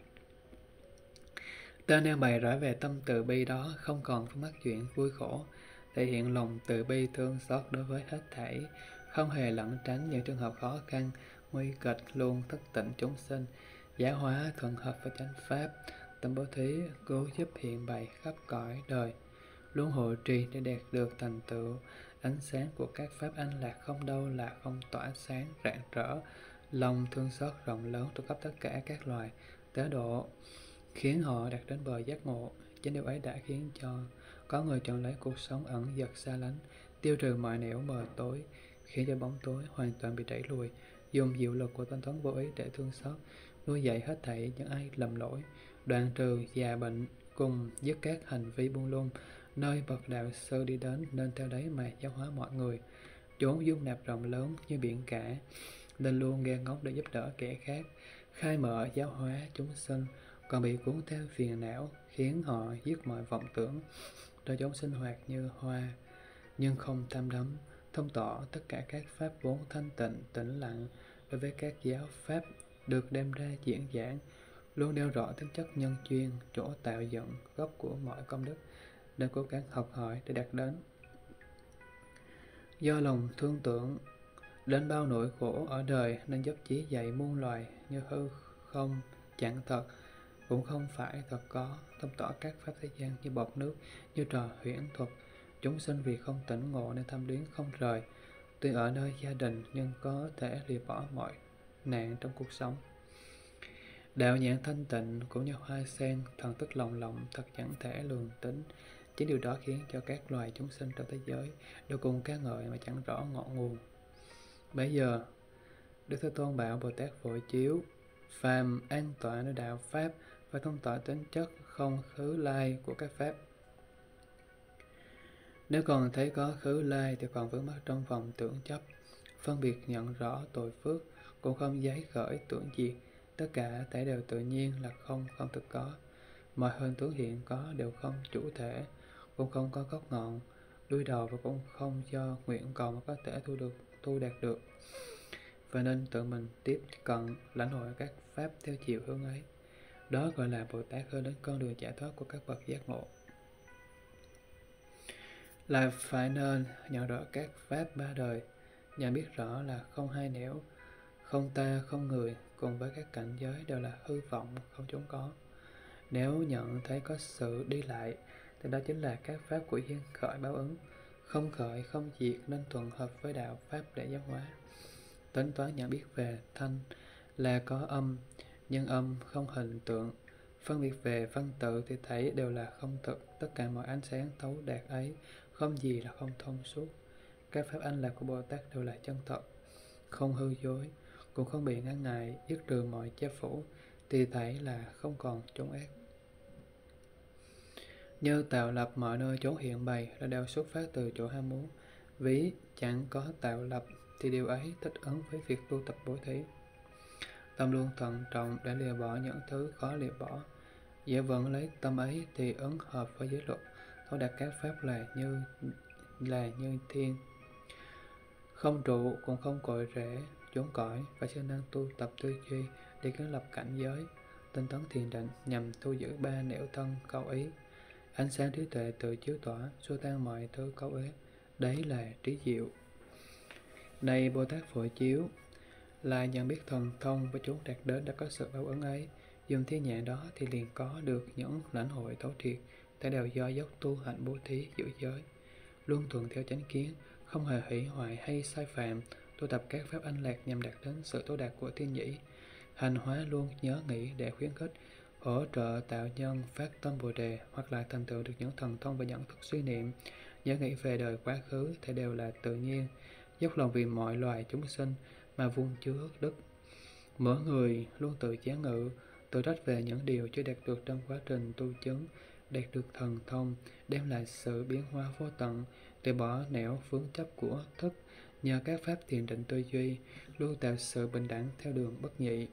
Ta nêu bày rõ về tâm từ bi đó, không còn phương mắc chuyện vui khổ, thể hiện lòng từ bi thương xót đối với hết thảy, không hề lẩn tránh những trường hợp khó khăn, nguy kịch, luôn thức tỉnh chúng sinh, Giáo hóa thuận hợp với chánh pháp, tâm bố thí cứu giúp hiện bày khắp cõi đời, luôn hộ trì để đạt được thành tựu. Ánh sáng của các pháp an lạc không đâu là không tỏa sáng rạng rỡ, lòng thương xót rộng lớn trong khắp tất cả các loài tế độ, khiến họ đạt đến bờ giác ngộ. Chính điều ấy đã khiến cho có người chọn lấy cuộc sống ẩn dật xa lánh, tiêu trừ mọi nẻo mờ tối, khiến cho bóng tối hoàn toàn bị đẩy lùi, dùng diệu lực của tinh tấn vô ý để thương xót, nuôi dạy hết thảy những ai lầm lỗi, đoạn trừ già bệnh, cùng dứt các hành vi buông lung. Nơi bậc đạo sư đi đến nên theo đấy mà giáo hóa mọi người. Chốn dung nạp rộng lớn như biển cả nên luôn nghe ngóng để giúp đỡ kẻ khác, khai mở giáo hóa chúng sinh. Còn bị cuốn theo phiền não, khiến họ dứt mọi vọng tưởng, nơi chốn sinh hoạt như hoa, nhưng không tham đắm, thông tỏ tất cả các pháp vốn thanh tịnh, tĩnh lặng. Đối với các giáo pháp được đem ra diễn giảng, luôn nêu rõ tính chất nhân duyên, chỗ tạo dựng, gốc của mọi công đức, nên cố gắng học hỏi để đạt đến. Do lòng thương tưởng đến bao nỗi khổ ở đời nên giúp chí dạy muôn loài như hư không, chẳng thật, cũng không phải thật có, thông tỏ các pháp thế gian như bọt nước, như trò huyễn thuật. Chúng sinh vì không tỉnh ngộ nên tham luyến không rời, tuy ở nơi gia đình nhưng có thể lìa bỏ mọi nạn trong cuộc sống. Đạo nhãn thanh tịnh cũng như hoa sen, thần thức lồng lộng, thật chẳng thể lường tính. Chính điều đó khiến cho các loài chúng sinh trong thế giới đều cùng ca ngợi mà chẳng rõ ngọn nguồn. Bây giờ, Đức Thế Tôn bảo Bồ Tát Phổ Chiếu, phàm an tọa nơi đạo Pháp và thông tỏ tính chất không khứ lai của các Pháp. Nếu còn thấy có khứ lai thì còn vướng mắc trong vòng tưởng chấp, phân biệt nhận rõ tội phước, cũng không giấy khởi tưởng diệt. Tất cả thể đều tự nhiên là không, không thực có. Mọi hình tướng hiện có đều không chủ thể, cũng không có gốc ngọn, đuôi đầu, và cũng không do nguyện cầu mà có thể thu được, thu đạt được. Và nên tự mình tiếp cận lãnh hội các pháp theo chiều hướng ấy. Đó gọi là Bồ Tát hướng đến con đường giải thoát của các bậc giác ngộ. Là phải nên nhận rõ các pháp ba đời, nhận biết rõ là không hai nẻo, không ta, không người, cùng với các cảnh giới đều là hư vọng, không chốn có. Nếu nhận thấy có sự đi lại, thì đó chính là các pháp của duyên khởi báo ứng, không khởi, không diệt, nên thuận hợp với đạo pháp để giáo hóa. Tính toán nhận biết về thanh là có âm, nhưng âm không hình tượng. Phân biệt về văn tự thì thấy đều là không thực. Tất cả mọi ánh sáng thấu đạt ấy, không gì là không thông suốt. Các pháp anh lạc của Bồ Tát đều là chân thật, không hư dối, cũng không bị ngăn ngại, dứt trừ mọi che phủ, thì thấy là không còn chốn ác. Như tạo lập mọi nơi chốn hiện bày là đều xuất phát từ chỗ ham muốn. Ví chẳng có tạo lập thì điều ấy thích ứng với việc tu tập bố thí. Tâm luôn thận trọng để lìa bỏ những thứ khó lìa bỏ. Dễ vẫn lấy tâm ấy thì ứng hợp với giới luật, thấu đạt các pháp là như là như thiên, không trụ cũng không cội rễ, chốn cõi, và siêng năng tu tập tư duy để kiến lập cảnh giới, tinh tấn thiền định nhằm thu giữ ba nẻo thân câu ý. Ánh sáng trí tuệ tự chiếu tỏa, xua tan mọi thứ câu uế, đấy là trí diệu. Này Bồ Tát Phổ Chiếu, là nhận biết thần thông với chúng đạt đến đã có sự báo ứng ấy, dùng thiên nhãn đó thì liền có được những lãnh hội thấu triệt, ta đều do dốc tu hạnh bố thí giữ giới, luôn thuận theo chánh kiến, không hề hủy hoại hay sai phạm, tu tập các pháp anh lạc nhằm đạt đến sự tối đạt của thiên nhĩ. Hành hóa luôn nhớ nghĩ để khuyến khích, hỗ trợ tạo nhân phát tâm Bồ đề, hoặc là thành tựu được những thần thông và nhận thức suy niệm, nhớ nghĩ về đời quá khứ thì đều là tự nhiên, dốc lòng vì mọi loài chúng sinh mà vun chứa đức. Mỗi người luôn tự chán ngự, tự trách về những điều chưa đạt được trong quá trình tu chứng, đạt được thần thông, đem lại sự biến hóa vô tận, để bỏ nẻo vướng chấp của thức, nhờ các pháp thiền định tư duy, luôn tạo sự bình đẳng theo đường bất nhị.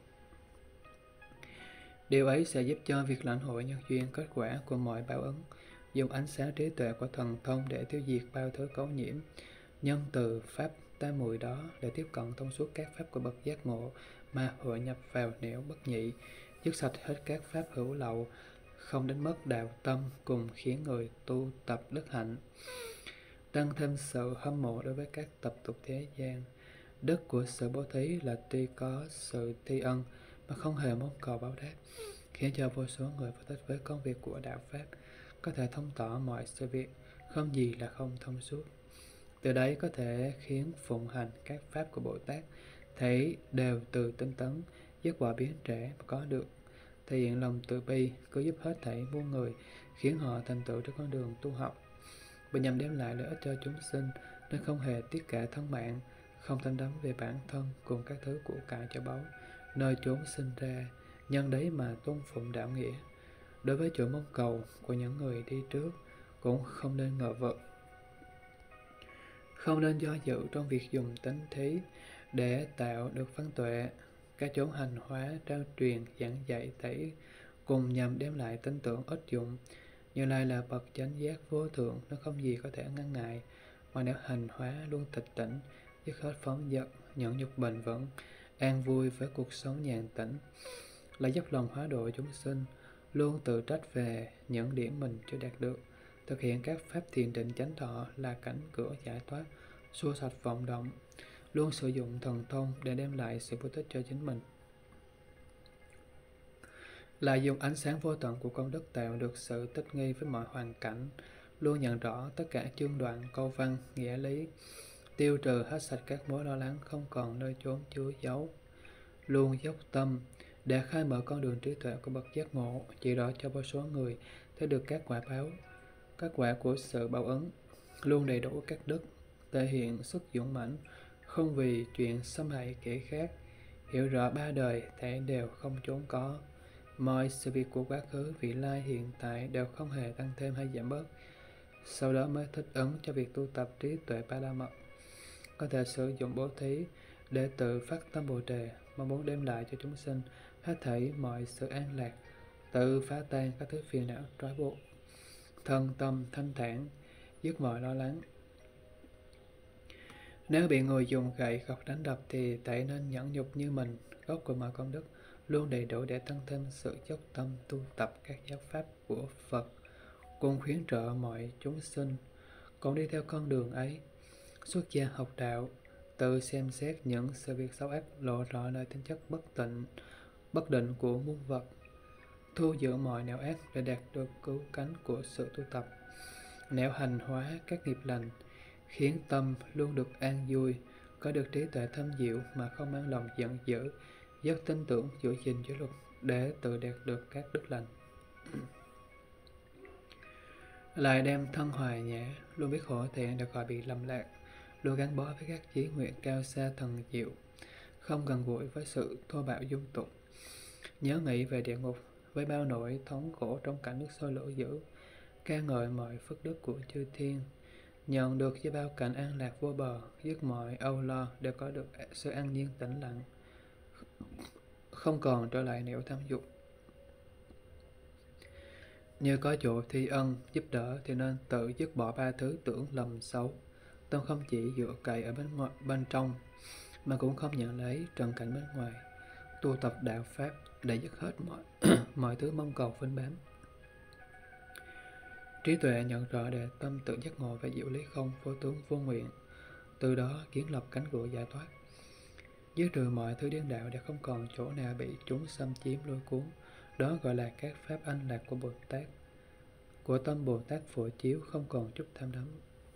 Điều ấy sẽ giúp cho việc lãnh hội nhân duyên kết quả của mọi báo ứng, dùng ánh sáng trí tuệ của thần thông để tiêu diệt bao thứ cấu nhiễm, nhân từ pháp tam muội đó để tiếp cận thông suốt các pháp của bậc giác ngộ mà hội nhập vào nẻo bất nhị, dứt sạch hết các pháp hữu lậu, không đánh mất đạo tâm, cùng khiến người tu tập đức hạnh, tăng thêm sự hâm mộ đối với các tập tục thế gian. Đức của sự bố thí là tuy có sự tri ân mà không hề mong cầu báo đáp, khiến cho vô số người vô thích với công việc của đạo Pháp có thể thông tỏ mọi sự việc, không gì là không thông suốt. Từ đấy có thể khiến phụng hành các pháp của Bồ Tát thấy đều từ tinh tấn, dứt bỏ biến trễ mà có được, thể hiện lòng từ bi, cứu giúp hết thảy muôn người, khiến họ thành tựu trên con đường tu học, và nhằm đem lại lợi ích cho chúng sinh, nên không hề tiếc cả thân mạng, không tham đắm về bản thân cùng các thứ của cải châu báu nơi chốn sinh ra, nhân đấy mà tôn phụng đạo nghĩa. Đối với chỗ mong cầu của những người đi trước, cũng không nên ngờ vực, không nên do dự trong việc dùng tánh thí để tạo được văn tuệ. Các chốn hành hóa, trao truyền, giảng dạy tẩy cùng nhằm đem lại tin tưởng ích dụng. Như Lai là bậc chánh giác vô thượng, nó không gì có thể ngăn ngại, mà nếu hành hóa luôn tịch tỉnh, dứt hết phóng dật, nhẫn nhục bền vững, an vui với cuộc sống nhàn tĩnh, là dốc lòng hóa độ chúng sinh, luôn tự trách về những điểm mình chưa đạt được, thực hiện các pháp thiền định chánh thọ là cánh cửa giải thoát, xua sạch vọng động, luôn sử dụng thần thông để đem lại sự vô tích cho chính mình, là dùng ánh sáng vô tận của công đức tạo được sự thích nghi với mọi hoàn cảnh, luôn nhận rõ tất cả chương đoạn, câu văn, nghĩa lý, tiêu trừ hết sạch các mối lo lắng không còn nơi chốn chứa giấu, luôn dốc tâm để khai mở con đường trí tuệ của bậc giác ngộ, chỉ rõ cho vô số người thấy được các quả báo, các quả của sự báo ứng, luôn đầy đủ các đức, thể hiện sức dũng mãnh, không vì chuyện xâm hại kẻ khác, hiểu rõ ba đời thể đều không trốn có, mọi sự việc của quá khứ, vị lai, hiện tại đều không hề tăng thêm hay giảm bớt, sau đó mới thích ứng cho việc tu tập trí tuệ ba la mật, có thể sử dụng bố thí để tự phát tâm bồ đề, mong muốn đem lại cho chúng sinh hết thảy mọi sự an lạc, tự phá tan các thứ phiền não trói buộc, thân tâm thanh thản, dứt mọi lo lắng. Nếu bị người dùng gậy gộc đánh đập thì hãy nên nhẫn nhục như mình, gốc của mọi công đức luôn đầy đủ để tăng thêm sự dốc tâm tu tập các giáo pháp của Phật, cùng khuyến trợ mọi chúng sinh cùng đi theo con đường ấy. Xuất gia học đạo, tự xem xét những sự việc xấu ác lộ rõ nơi tính chất bất tịnh, bất định của muôn vật, thu giữ mọi nẻo ác để đạt được cứu cánh của sự tu tập, nẻo hành hóa các nghiệp lành, khiến tâm luôn được an vui, có được trí tuệ thâm diệu mà không mang lòng giận dữ, rất tin tưởng giữ gìn giới luật để tự đạt được các đức lành. Lại đem thân hoài nhã, luôn biết hổ thẹn để khỏi bị lầm lạc, luôn gắn bó với các chí nguyện cao xa thần diệu, không gần gũi với sự thô bạo dung tục, nhớ nghĩ về địa ngục với bao nỗi thống khổ trong cảnh nước sôi lửa dữ, ca ngợi mọi phước đức của chư thiên, nhận được với bao cảnh an lạc vô bờ, dứt mọi âu lo để có được sự an nhiên tĩnh lặng, không còn trở lại nẻo tham dục. Như có chỗ thi ân giúp đỡ thì nên tự dứt bỏ ba thứ tưởng lầm xấu, tâm không chỉ dựa cậy ở bên ngoài, bên trong, mà cũng không nhận lấy trần cảnh bên ngoài, tu tập đạo pháp để dứt hết mọi mọi thứ mong cầu phên bám. Trí tuệ nhận rõ để tâm tự giác ngộ về diệu lý không vô tướng vô nguyện, từ đó kiến lập cánh cửa giải thoát, dứt trừ mọi thứ điên đạo để không còn chỗ nào bị chúng xâm chiếm lôi cuốn. Đó gọi là các pháp an lạc của Bồ Tát, của tâm Bồ Tát phổ chiếu, không còn chút tham đắm.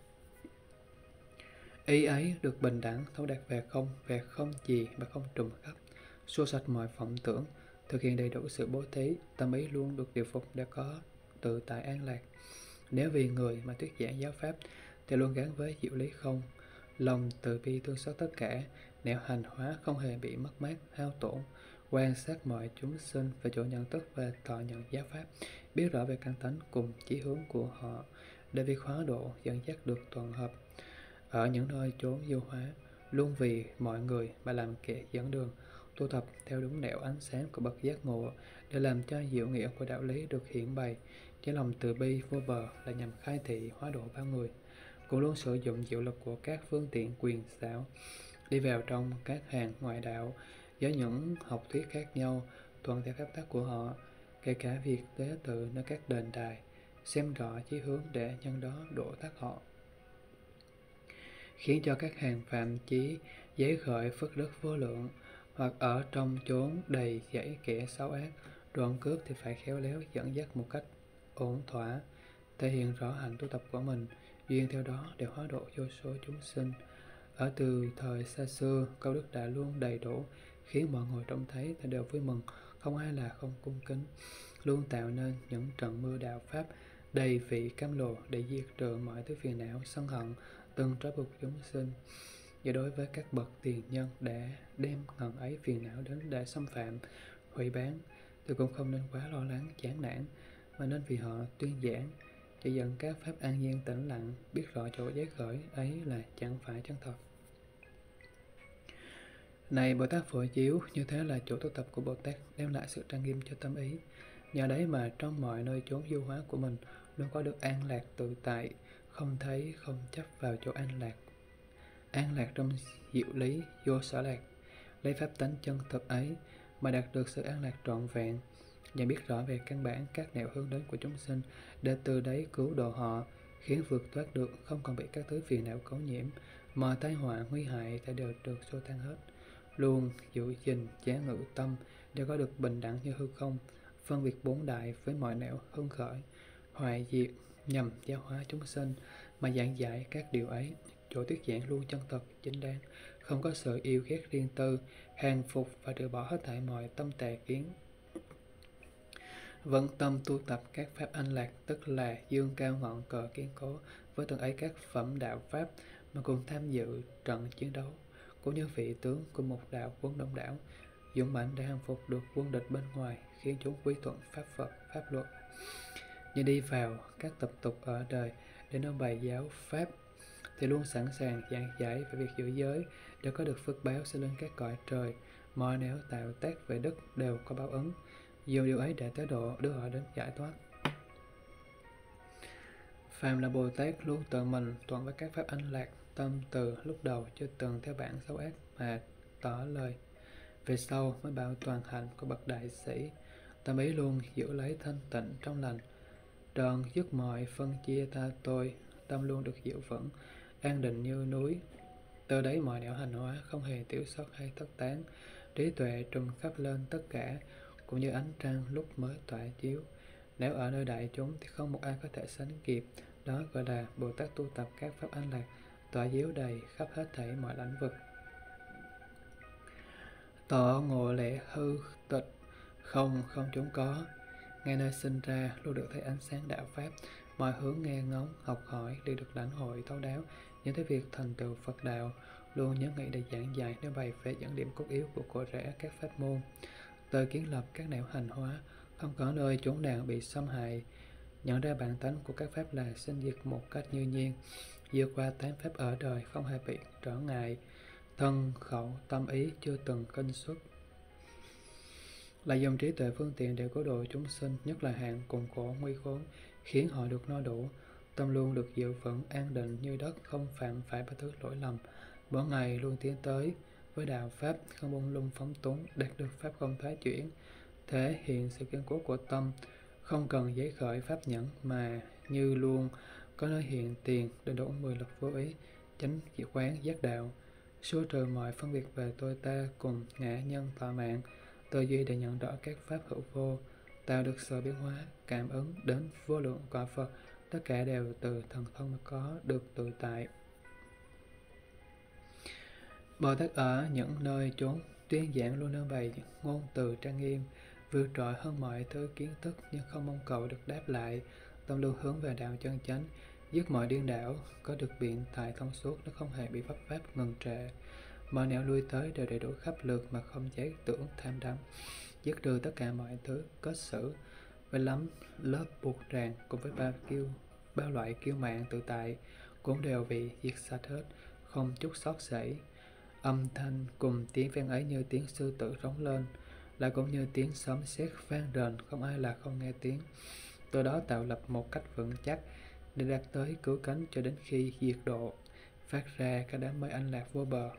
Ý ấy được bình đẳng thấu đạt về không, về không gì mà không trùng khắp, xua sạch mọi vọng tưởng, thực hiện đầy đủ sự bố thí, tâm ý luôn được điều phục để có tự tại an lạc. Nếu vì người mà thuyết giảng giáo pháp thì luôn gắn với diệu lý không, lòng từ bi thương xót tất cả, nẻo hành hóa không hề bị mất mát, hao tổn, quan sát mọi chúng sinh về chỗ nhận thức và thọ nhận giáo pháp, biết rõ về căn tánh cùng chí hướng của họ để việc hóa độ dẫn dắt được toàn hợp. Ở những nơi chốn vô hóa, luôn vì mọi người mà làm kẻ dẫn đường, tu tập theo đúng nẻo ánh sáng của bậc giác ngộ để làm cho diệu nghĩa của đạo lý được hiển bày. Với lòng từ bi vô bờ là nhằm khai thị hóa độ bao người, cũng luôn sử dụng diệu lực của các phương tiện quyền xảo đi vào trong các hàng ngoại đạo với những học thuyết khác nhau, thuận theo phép tắc của họ, kể cả việc tế tự nơi các đền đài, xem rõ chí hướng để nhân đó độ tắc họ, khiến cho các hàng phạm chí giấy khởi phước đức vô lượng, hoặc ở trong chốn đầy dẫy kẻ xấu ác. Đoạn cướp thì phải khéo léo dẫn dắt một cách ổn thỏa, thể hiện rõ hạnh tu tập của mình, duyên theo đó để hóa độ vô số chúng sinh. Ở từ thời xa xưa, công đức đã luôn đầy đủ, khiến mọi người trông thấy ta đều vui mừng, không ai là không cung kính, luôn tạo nên những trận mưa đạo pháp đầy vị cam lồ để diệt trừ mọi thứ phiền não sân hận từng trói buộc chúng sinh. Và đối với các bậc tiền nhân đã đem ngần ấy phiền não đến để xâm phạm, hủy bán, thì cũng không nên quá lo lắng chán nản, mà nên vì họ tuyên giảng chỉ dẫn các pháp an nhiên tĩnh lặng, biết rõ chỗ giấy khởi ấy là chẳng phải chân thật. Này Bồ Tát Phổ Chiếu, như thế là chỗ tu tập của Bồ Tát đem lại sự trang nghiêm cho tâm ý. Nhờ đấy mà trong mọi nơi chốn du hóa của mình luôn có được an lạc tự tại, không thấy không chấp vào chỗ an lạc. An lạc trong diệu lý, vô sở lạc, lấy pháp tánh chân thực ấy mà đạt được sự an lạc trọn vẹn, và biết rõ về căn bản các nẻo hướng đến của chúng sinh, để từ đấy cứu độ họ, khiến vượt thoát được, không còn bị các thứ phiền não cấu nhiễm, mà tai họa nguy hại đã đều được xua tan hết. Luôn giữ gìn giá ngự tâm để có được bình đẳng như hư không, phân biệt bốn đại với mọi nẻo hưng khởi, hoại diệt nhằm giáo hóa chúng sinh, mà giảng giải các điều ấy. Chỗ thuyết giảng luôn chân thật, chính đáng, không có sự yêu ghét riêng tư, hàng phục và trừ bỏ hết thảy mọi tâm tà kiến. Vận tâm tu tập các pháp anh lạc, tức là dương cao ngọn cờ kiên cố với từng ấy các phẩm đạo pháp, mà cùng tham dự trận chiến đấu, cũng như vị tướng của một đạo quân đông đảo, dũng mãnh để hàng phục được quân địch bên ngoài, khiến chúng quý thuận pháp Phật, pháp luật. Như đi vào các tập tục ở đời để nó bày giáo pháp, thì luôn sẵn sàng giảng giải về việc giữ giới để có được phước báo sẽ lên các cõi trời. Mọi nẻo tạo tác về đất đều có báo ứng, dù điều ấy để tới độ đưa họ đến giải thoát. Phàm là Bồ Tát luôn tự mình toàn với các pháp anh lạc, tâm từ lúc đầu chưa từng theo bản xấu ác mà tỏ lời, về sau mới bảo toàn hạnh của bậc đại sĩ. Tâm ấy luôn giữ lấy thanh tịnh trong lành, đoạn dứt mọi phân chia ta tôi, tâm luôn được giữ vững, an định như núi. Từ đấy mọi nẻo hành hóa không hề tiểu sót hay thất tán, trí tuệ trùm khắp lên tất cả, cũng như ánh trăng lúc mới tỏa chiếu. Nếu ở nơi đại chúng thì không một ai có thể sánh kịp. Đó gọi là Bồ Tát tu tập các pháp an lạc, tỏa chiếu đầy khắp hết thảy mọi lãnh vực. Tỏ ngộ lệ hư tịch, không không chúng có, ngay nơi sinh ra luôn được thấy ánh sáng đạo pháp, mọi hướng nghe ngóng học hỏi đều được lãnh hội thấu đáo. Những cái việc thành tựu Phật đạo luôn nhớ nghĩ để giảng dạy nếu bày về dẫn điểm cốt yếu của cội rễ các pháp môn, từ kiến lập các nẻo hành hóa, không có nơi chốn nào bị xâm hại. Nhận ra bản tánh của các pháp là sinh diệt một cách như nhiên, vượt qua tám pháp ở đời không hề bị trở ngại, thân khẩu tâm ý chưa từng kinh xuất, là dòng trí tuệ phương tiện để cứu độ chúng sinh, nhất là hạng cùng khổ nguy khốn, khiến họ được no đủ. Tâm luôn được giữ vững an định như đất, không phạm phải bất thứ lỗi lầm, mỗi ngày luôn tiến tới với đạo pháp, không bông lung phóng túng, đạt được pháp không thoái chuyển, thể hiện sự kiên cố của tâm, không cần giấy khởi pháp nhẫn, mà như luôn có nơi hiện tiền để đủ mười lực vô ý, chánh quán giác đạo, xua trừ mọi phân biệt về tôi ta cùng ngã nhân thọ mạng, tư duy để nhận rõ các pháp hữu vô, tạo được sự biến hóa, cảm ứng đến vô lượng quả Phật, tất cả đều từ thần thông mà có được tự tại. Bồ Tát ở những nơi chốn tuyên giảng luôn nêu bày ngôn từ trang nghiêm, vượt trội hơn mọi thứ kiến thức, nhưng không mong cầu được đáp lại. Tâm luôn hướng về đạo chân chánh, dứt mọi điên đảo, có được biện tại thông suốt, nó không hề bị vấp pháp ngừng trệ. Mọi nẻo lui tới đều đầy đủ khắp lượt mà không cháy tưởng tham đắm, dứt trừ tất cả mọi thứ có xử với lắm lớp buộc ràng, cùng với bao kiêu bao loại kiêu mạn tự tại cũng đều bị diệt sạch hết, không chút sót sảy. Âm thanh cùng tiếng vang ấy như tiếng sư tử rống lên, lại cũng như tiếng sấm sét vang rền, không ai là không nghe tiếng. Từ đó tạo lập một cách vững chắc để đạt tới cứu cánh cho đến khi diệt độ, phát ra các đám mây anh lạc vô bờ.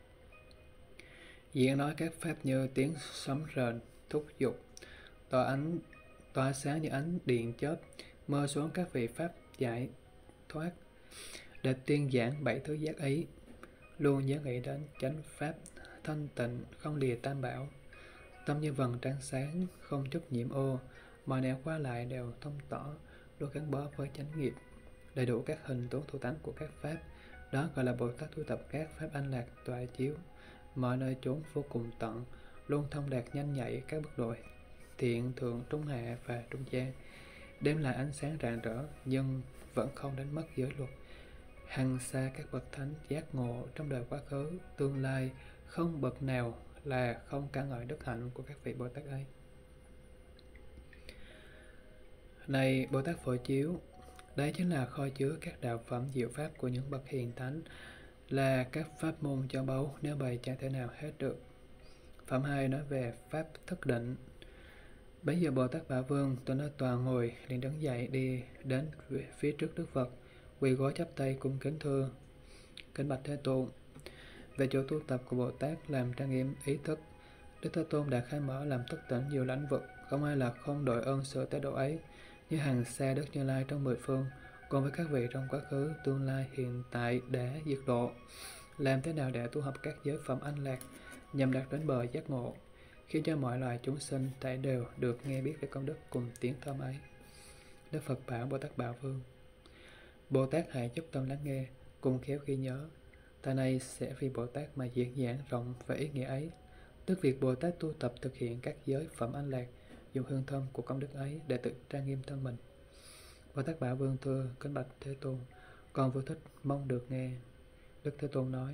Diễn nói các pháp như tiếng sấm rền thúc giục, tỏa ánh tỏa sáng như ánh điện chớp, mơ xuống các vị pháp giải thoát, để tuyên giảng bảy thứ giác ấy, luôn nhớ nghĩ đến chánh pháp thanh tịnh, không lìa tam bảo. Tâm như vầng trăng sáng, không chút nhiễm ô, mọi nẻo qua lại đều thông tỏ, luôn gắn bó với chánh nghiệp, đầy đủ các hình tướng thủ tánh của các pháp. Đó gọi là Bồ Tát tu tập các pháp an lạc tọa chiếu, mọi nơi chốn vô cùng tận, luôn thông đạt nhanh nhạy các mức độ thiện, thượng, trung hạ và trung gian, đem lại ánh sáng rạng rỡ nhưng vẫn không đánh mất giới luật. Hằng xa các bậc thánh giác ngộ trong đời quá khứ, tương lai, không bậc nào là không ca ngợi đức hạnh của các vị Bồ Tát ấy. Này Bồ Tát Phổ Chiếu, đấy chính là kho chứa các đạo phẩm diệu pháp của những bậc hiền thánh, là các pháp môn cho báu, nếu bày chẳng thể nào hết được. Phẩm hai nói về pháp thức định. Bấy giờ Bồ Tát Bảo Vương từ nơi tòa ngồi liền đứng dậy đi đến phía trước Đức Phật, quỳ gối chắp tay cung kính thưa: Kính bạch Thế Tôn, về chỗ tu tập của Bồ Tát làm trang nghiêm ý thức, Đức Thế Tôn đã khai mở làm thức tỉnh nhiều lãnh vực, không ai là không đội ơn sự tế độ ấy, như hằng xa Đức Như Lai trong mười phương, cùng với các vị trong quá khứ, tương lai, hiện tại đã diệt độ. Làm thế nào để tu học các giới phẩm an lạc nhằm đạt đến bờ giác ngộ, khiến cho mọi loài chúng sinh tại đều được nghe biết về công đức cùng tiếng thơm ấy? Đức Phật bảo Bồ Tát Bảo Vương: Bồ Tát hãy giúp tâm lắng nghe, cùng khéo ghi nhớ. Ta này sẽ vì Bồ Tát mà diễn giảng rộng về ý nghĩa ấy, tức việc Bồ Tát tu tập thực hiện các giới phẩm an lạc, dùng hương thơm của công đức ấy để tự trang nghiêm thân mình. Bồ Tát Bảo Vương thưa: Kính bạch Thế Tôn, con vừa thích mong được nghe. Đức Thế Tôn nói: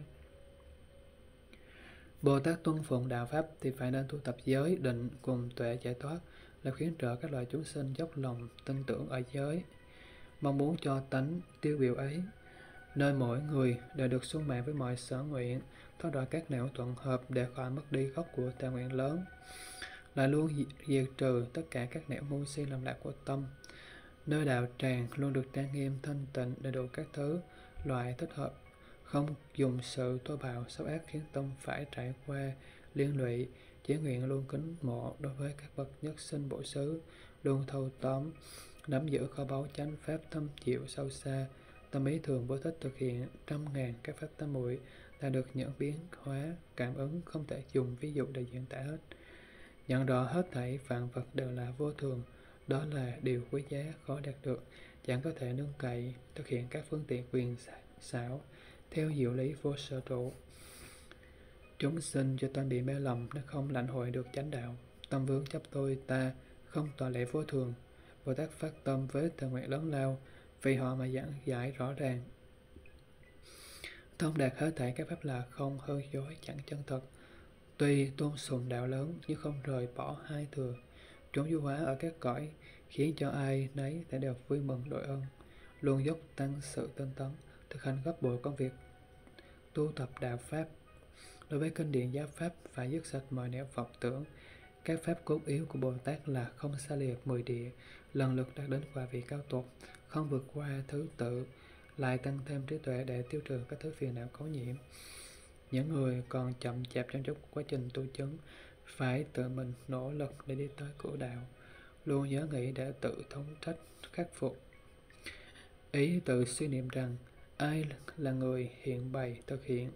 Bồ Tát tuân phụng đạo pháp thì phải nên tu tập giới định cùng tuệ giải thoát, là khuyến trợ các loài chúng sinh dốc lòng tin tưởng ở giới, mong muốn cho tánh tiêu biểu ấy, nơi mỗi người đều được sung mãn với mọi sở nguyện, thoát đọa các nẻo thuận hợp để khỏi mất đi gốc của tà nguyện lớn, là luôn diệt trừ tất cả các nẻo ngu si lầm lạc của tâm. Nơi đạo tràng luôn được trang nghiêm thanh tịnh, đầy đủ các thứ loại thích hợp, không dùng sự thô bạo xấu ác khiến tâm phải trải qua liên lụy, chỉ nguyện luôn kính mộ đối với các bậc nhất sinh bổ xứ, luôn thâu tóm nắm giữ kho báu chánh pháp thâm chịu sâu xa. Tâm ý thường vô thích thực hiện trăm ngàn các pháp tam muội, ta được những biến hóa cảm ứng không thể dùng ví dụ để diễn tả hết. Nhận rõ hết thảy vạn vật đều là vô thường, đó là điều quý giá khó đạt được, chẳng có thể nương cậy, thực hiện các phương tiện quyền xảo theo diệu lý vô sở trụ. Chúng sinh cho tâm bị mê lầm nên không lãnh hội được chánh đạo, tâm vướng chấp tôi ta, không tọa lệ vô thường. Bồ Tát phát tâm với tà nguyện lớn lao, vì họ mà giảng giải rõ ràng, thông đạt hết thảy các pháp là không, hư dối, chẳng chân thật. Tuy tôn sùng đạo lớn nhưng không rời bỏ hai thừa, trốn du hóa ở các cõi, khiến cho ai nấy đã đều vui mừng đội ơn, luôn dốc tăng sự tinh tấn, thực hành gấp bội công việc tu tập đạo pháp. Đối với kinh điển giáo pháp phải dứt sạch mọi nẻo vọng tưởng. Các pháp cốt yếu của Bồ Tát là không xa lìa mười địa, lần lượt đạt đến quả vị cao tột, không vượt qua thứ tự, lại tăng thêm trí tuệ để tiêu trừ các thứ phiền não cấu nhiễm. Những người còn chậm chạp trong chút quá trình tu chứng phải tự mình nỗ lực để đi tới cửa đạo, luôn nhớ nghĩ để tự thống trách khắc phục. Ý tự suy niệm rằng ai là người hiện bày thực hiện,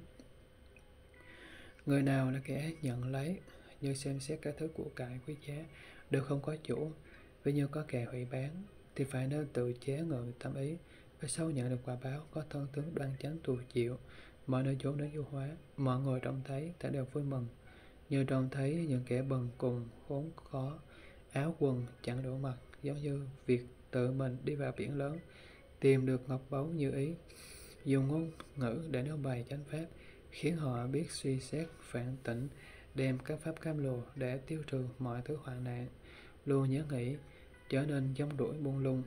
người nào là kẻ nhận lấy, như xem xét các thứ của cải quý giá đều không có chủ, vì như có kẻ hủy bán, thì phải nên tự chế ngự tâm ý, và sau nhận được quả báo có thân tướng đoan chánh tù chịu, mọi nơi chốn đến du hóa, mọi người trông thấy ta đều vui mừng, như trông thấy những kẻ bần cùng khốn khó, áo quần chẳng đủ mặc, giống như việc tự mình đi vào biển lớn, tìm được ngọc báu như ý, dùng ngôn ngữ để nêu bày chánh pháp, khiến họ biết suy xét phản tỉnh, đem các pháp cam lồ để tiêu trừ mọi thứ hoạn nạn, luôn nhớ nghĩ, trở nên giống đuổi buông lung.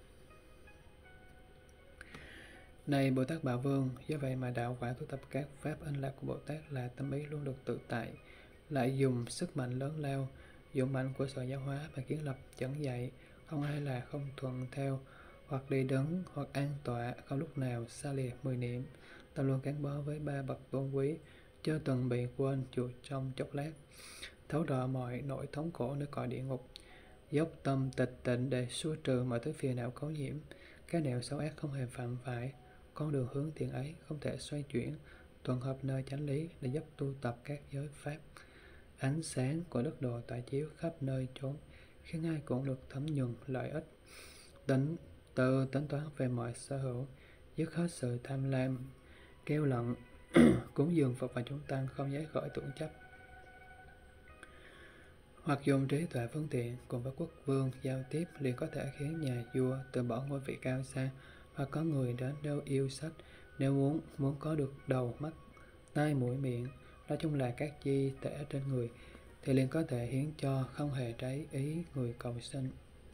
Này Bồ Tát Bảo Vương, do vậy mà đạo quả tu tập các pháp an lạc của Bồ Tát là tâm ý luôn được tự tại, lại dùng sức mạnh lớn lao, dụng mạnh của sở giáo hóa và kiến lập dẫn dạy, không ai là không thuận theo, hoặc đi đứng, hoặc an tọa, không lúc nào xa lìa mười niệm, tâm luôn gắn bó với ba bậc tôn quý, chưa từng bị quên dù trong chốc lát, thấu rõ mọi nỗi thống khổ nơi cõi địa ngục, dốc tâm tịch tịnh để xua trừ mọi thứ phiền não cấu nhiễm, cái nẻo xấu ác không hề phạm phải, con đường hướng thiện ấy không thể xoay chuyển, tuần hợp nơi chánh lý để giúp tu tập các giới pháp. Ánh sáng của đức độ tỏa chiếu khắp nơi chốn, khiến ai cũng được thấm nhuần lợi ích. Tính tự tính toán về mọi sở hữu, dứt hết sự tham lam, kêu lận, cúng dường Phật và chúng tăng không dấy khởi tưởng chấp. Hoặc dùng trí tuệ phương tiện cùng với quốc vương giao tiếp liền có thể khiến nhà vua từ bỏ ngôi vị cao xa, hoặc có người đến đâu yêu sách, nếu muốn muốn có được đầu mắt tai mũi miệng, nói chung là các chi tể trên người, thì liền có thể hiến cho, không hề trái ý người cầu xin.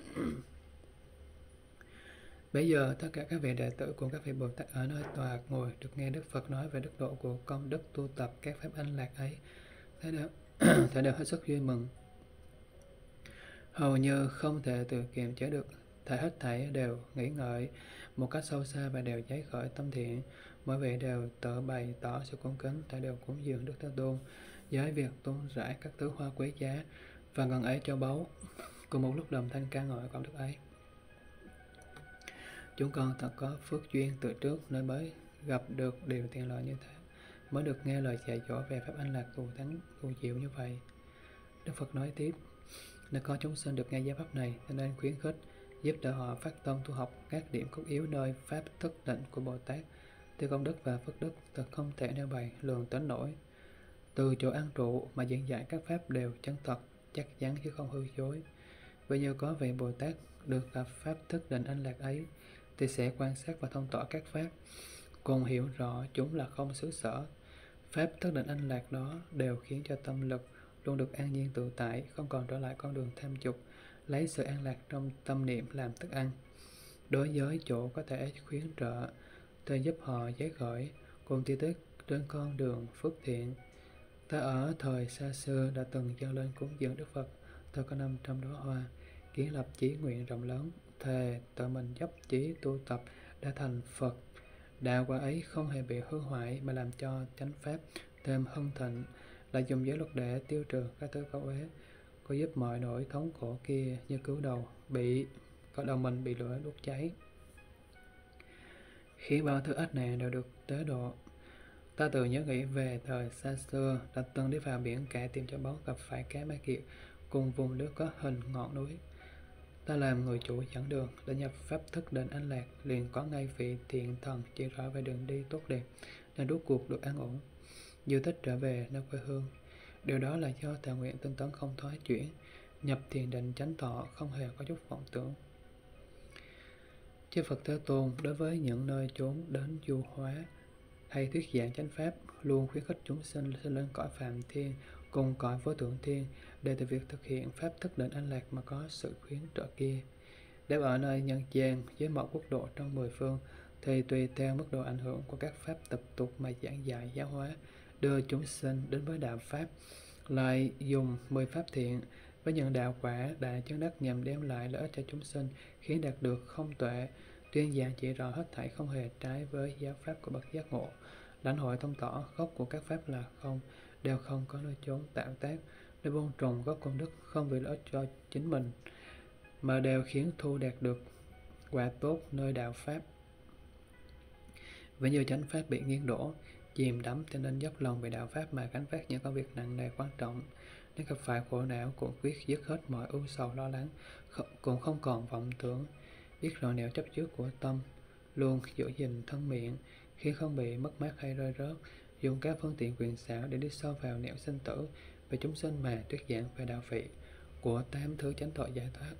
Bây giờ tất cả các vị đệ tử cùng các vị Bồ Tát ở nơi tòa ngồi được nghe Đức Phật nói về đức độ của công đức tu tập các pháp an lạc ấy, thế đều, thế đều hết sức vui mừng, hầu như không thể tự kiềm chế được. Thảy hết thảy đều nghĩ ngợi một cách sâu xa và đều cháy khởi tâm thiện. Mỗi vị đều tự bày tỏ sự cung kính, thảy đều cúng dường Đức Thế Tôn với việc tôn rải các thứ hoa quý giá và ngần ấy châu báu, cùng một lúc đồng thanh ca ngợi công đức ấy. Chúng con thật có phước duyên từ trước nên mới gặp được điều tiện lợi như thế, mới được nghe lời dạy dỗ về pháp an lạc thù thắng thù diệu như vậy. Đức Phật nói tiếp: nếu có chúng sinh được nghe giáo pháp này, nên khuyến khích giúp đỡ họ phát tâm tu học các điểm cốt yếu nơi pháp thức định của Bồ Tát, thì công đức và phước đức thật không thể nêu bày lường tính nổi. Từ chỗ ăn trụ mà diễn dạy các pháp đều chân thật, chắc chắn chứ không hư dối. Vì như có vị Bồ Tát được gặp pháp thức định an lạc ấy, thì sẽ quan sát và thông tỏ các pháp, cùng hiểu rõ chúng là không xứ sở. Pháp thức định an lạc đó đều khiến cho tâm lực luôn được an nhiên tự tại, không còn trở lại con đường tham dục, lấy sự an lạc trong tâm niệm làm thức ăn. Đối với chỗ có thể khuyến trợ, thì giúp họ giấy khởi, cùng ti tiết trên con đường phước thiện. Ta ở thời xa xưa đã từng dâng lên cúng dường Đức Phật, tôi có năm trăm đóa hoa, kiến lập chí nguyện rộng lớn, thề tự mình dốc chí tu tập đã thành Phật. Đạo quả ấy không hề bị hư hoại mà làm cho chánh pháp thêm hưng thịnh, là dùng giới luật để tiêu trừ các thứ cấu uế, có giúp mọi nỗi thống khổ kia như cứu đầu bị có đầu mình bị lửa đốt cháy, khiến bao thứ ách nạn đều được tế độ. Ta tự nhớ nghĩ về thời xa xưa đã từng đi vào biển cả tìm cho báu, gặp phải cá ma kiệt cùng vùng nước có hình ngọn núi. Ta làm người chủ dẫn đường để nhập pháp thức định an lạc, liền có ngay vị thiện thần chỉ rõ về đường đi tốt đẹp, nên rốt cuộc được an ổn, như thích trở về nơi quê hương. Điều đó là do thà nguyện tinh tấn không thoái chuyển, nhập thiền định chánh thọ, không hề có chút vọng tưởng. Chư Phật Thế Tôn đối với những nơi chốn đến du hóa hay thuyết giảng chánh pháp, luôn khuyến khích chúng sinh sinh lên cõi phàm thiên cùng cõi vô thượng thiên, để từ việc thực hiện pháp thức định an lạc mà có sự khuyến trợ kia. Nếu ở nơi nhân gian với mọi quốc độ trong mười phương, thì tùy theo mức độ ảnh hưởng của các pháp tập tục mà giảng dạy giáo hóa, đưa chúng sinh đến với đạo pháp. Lại dùng mười pháp thiện với những đạo quả đã chứng đắc nhằm đem lại lợi ích cho chúng sinh, khiến đạt được không tuệ, tuyên giảng chỉ rõ hết thảy không hề trái với giáo pháp của bậc giác ngộ. Lãnh hội thông tỏ gốc của các pháp là không, đều không có nơi chốn tạo tác, để bôn trùng gốc công đức không vì lợi ích cho chính mình, mà đều khiến thu đạt được quả tốt nơi đạo pháp. Vì như chánh pháp bị nghiêng đổ, chìm đắm, cho nên dốc lòng về đạo pháp mà gánh vác những công việc nặng nề quan trọng. Nếu gặp phải khổ não cũng quyết dứt hết mọi ưu sầu lo lắng, cũng không còn vọng tưởng, biết rõ nẻo chấp trước của tâm, luôn giữ gìn thân miệng, khi không bị mất mát hay rơi rớt, dùng các phương tiện quyền xảo để đi sâu vào nẻo sinh tử, về chúng sinh mà thuyết giảng về đạo vị của tám thứ chánh thọ giải thoát.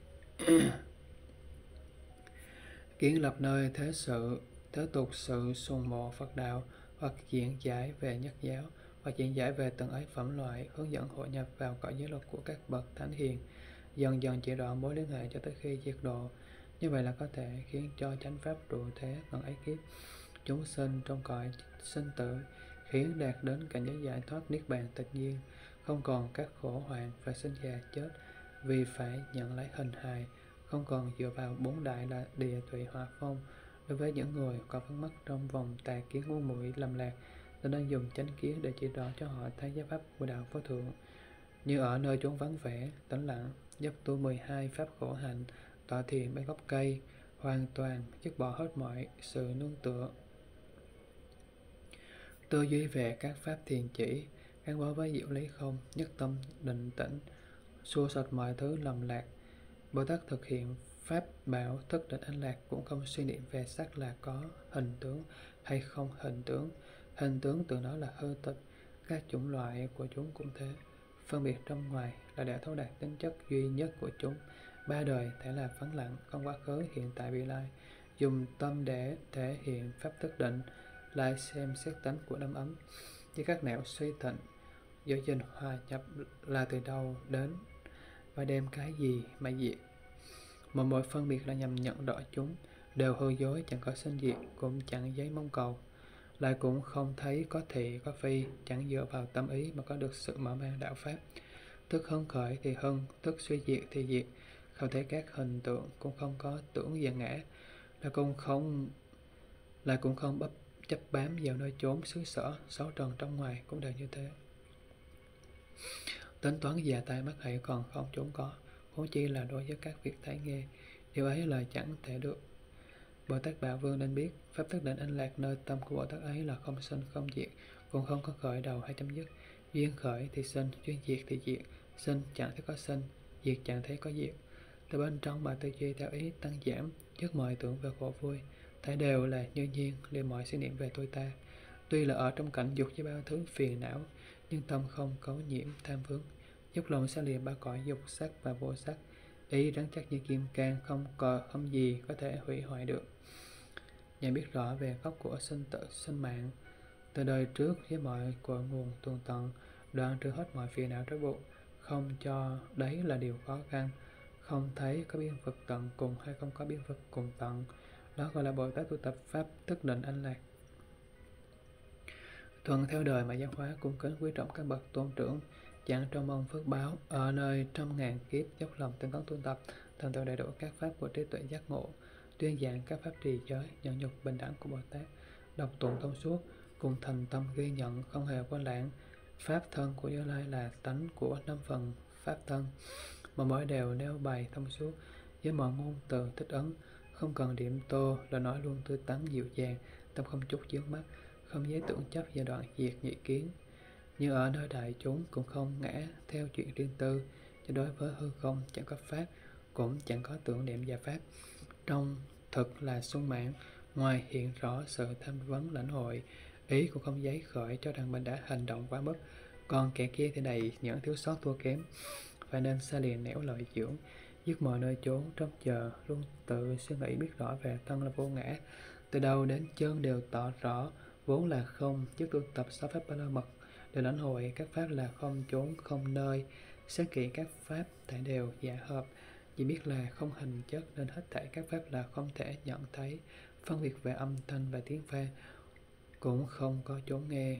Kiến lập nơi thế sự, thế tục sự sùng mộ Phật đạo, hoặc diễn giải về nhất giáo, hoặc diễn giải về từng ấy phẩm loại, hướng dẫn hội nhập vào cõi giới luật của các bậc thánh hiền, dần dần chỉ rõ mối liên hệ cho tới khi diệt độ. Như vậy là có thể khiến cho chánh pháp trụ thế ngần ấy kiếp chúng sinh trong cõi sinh tử, khiến đạt đến cảnh giới giải thoát niết bàn tự nhiên, không còn các khổ hoạn và sinh già chết vì phải nhận lấy hình hài, không còn dựa vào bốn đại là địa thủy hỏa phong. Đối với những người có vướng mắc trong vòng tà kiến ngu muội lầm lạc, ta nên dùng chánh kiến để chỉ rõ cho họ thấy giáo pháp của đạo vô thượng. Như ở nơi chốn vắng vẻ, tĩnh lặng, giúp tu mười hai pháp khổ hạnh, tọa thiền bên gốc cây, hoàn toàn dứt bỏ hết mọi sự nương tựa. Tư duy về các pháp thiền chỉ gắn bó với diệu lý không, nhất tâm định tĩnh, xua sạch mọi thứ lầm lạc. Bồ Tát thực hiện pháp bảo thức định an lạc cũng không suy niệm về sắc là có hình tướng hay không hình tướng. Hình tướng từ đó là hư tịch, các chủng loại của chúng cũng thế. Phân biệt trong ngoài là để thấu đạt tính chất duy nhất của chúng. Ba đời thể là vắng lặng, không quá khứ, hiện tại, vị lai. Dùng tâm để thể hiện pháp thức định, lại xem xét tánh của đâm ấm. Như các nẻo suy thịnh, giữ gìn hòa nhập là từ đâu đến và đem cái gì mà diệt. Mà mọi phân biệt là nhằm nhận rõ chúng, đều hư dối, chẳng có sinh diệt, cũng chẳng giấy mong cầu. Lại cũng không thấy có thị, có phi, chẳng dựa vào tâm ý mà có được sự mở mang đạo Pháp. Thức hưng khởi thì hưng, thức suy diệt thì diệt, không thấy các hình tượng, cũng không có tưởng và ngã, là cũng không là cũng không bấp chấp bám vào nơi chốn xứ sở, sáu trần trong ngoài cũng đều như thế. Tính toán già tai mắt hãy còn không chốn có, huống chi là đối với các việc thấy nghe, điều ấy là chẳng thể được. Bồ Tát Bảo Vương nên biết, pháp thức định an lạc nơi tâm của Bồ Tát ấy là không sinh không diệt, cũng không có khởi đầu hay chấm dứt. Duyên khởi thì sinh, duyên diệt thì diệt, sinh chẳng thấy có sinh, diệt chẳng thấy có diệt. Từ bên trong mà tư duy theo ý tăng giảm, dứt mọi tưởng về khổ vui, thấy đều là như nhiên, liền mọi suy niệm về tôi ta. Tuy là ở trong cảnh dục với bao thứ phiền não, nhưng tâm không cấu nhiễm tham vướng, dốc lòng xa lìa ba cõi dục sắc và vô sắc, ý rắn chắc như kim cang, không có không gì có thể hủy hoại được. Nhận biết rõ về gốc của sinh tử sinh mạng, từ đời trước với mọi cội nguồn tường tận, đoạn trừ hết mọi phiền não trói buộc, không cho đấy là điều khó khăn. Không thấy có biên vực tận cùng hay không có biên vực cùng tận, đó gọi là Bồ Tát tu tập pháp thức định an lạc. Thuận theo đời mà giáo hóa, cung kính quý trọng các bậc tôn trưởng, chẳng trông mong phước báo, ở nơi trăm ngàn kiếp dốc lòng tinh tấn tu tập, thành tựu đầy đủ các pháp của trí tuệ giác ngộ, tuyên giảng các pháp trì giới, nhận nhục bình đẳng của Bồ Tát, đọc tụng thông suốt, cùng thành tâm ghi nhận, không hề quên lãng. Pháp thân của Như Lai là tánh của năm phần pháp thân, mà mỗi đều nêu bày thông suốt, với mọi ngôn từ thích ấn, không cần điểm tô, là nói luôn tươi tắn dịu dàng, tâm không chút dướng mắt, không giấy tưởng chấp giai đoạn diệt nhị kiến. Nhưng ở nơi đại chúng cũng không ngã theo chuyện riêng tư, cho đối với hư không chẳng có pháp, cũng chẳng có tưởng niệm và pháp. Trong thực là sung mãn, ngoài hiện rõ sự tham vấn lãnh hội, ý cũng không giấy khởi cho rằng mình đã hành động quá mức. Còn kẻ kia thì đầy những thiếu sót thua kém, phải nên xa lìa nẻo lợi dưỡng, dứt mọi nơi chốn trong chờ, luôn tự suy nghĩ biết rõ về thân là vô ngã, từ đầu đến chân đều tỏ rõ vốn là không, dứt tu tập sáu pháp ba la mật, đều lãnh hội các pháp là không chốn không nơi, xét kỹ các pháp tại đều giả hợp, chỉ biết là không hình chất nên hết thảy các pháp là không thể nhận thấy, phân biệt về âm thanh và tiếng pha cũng không có chốn nghe.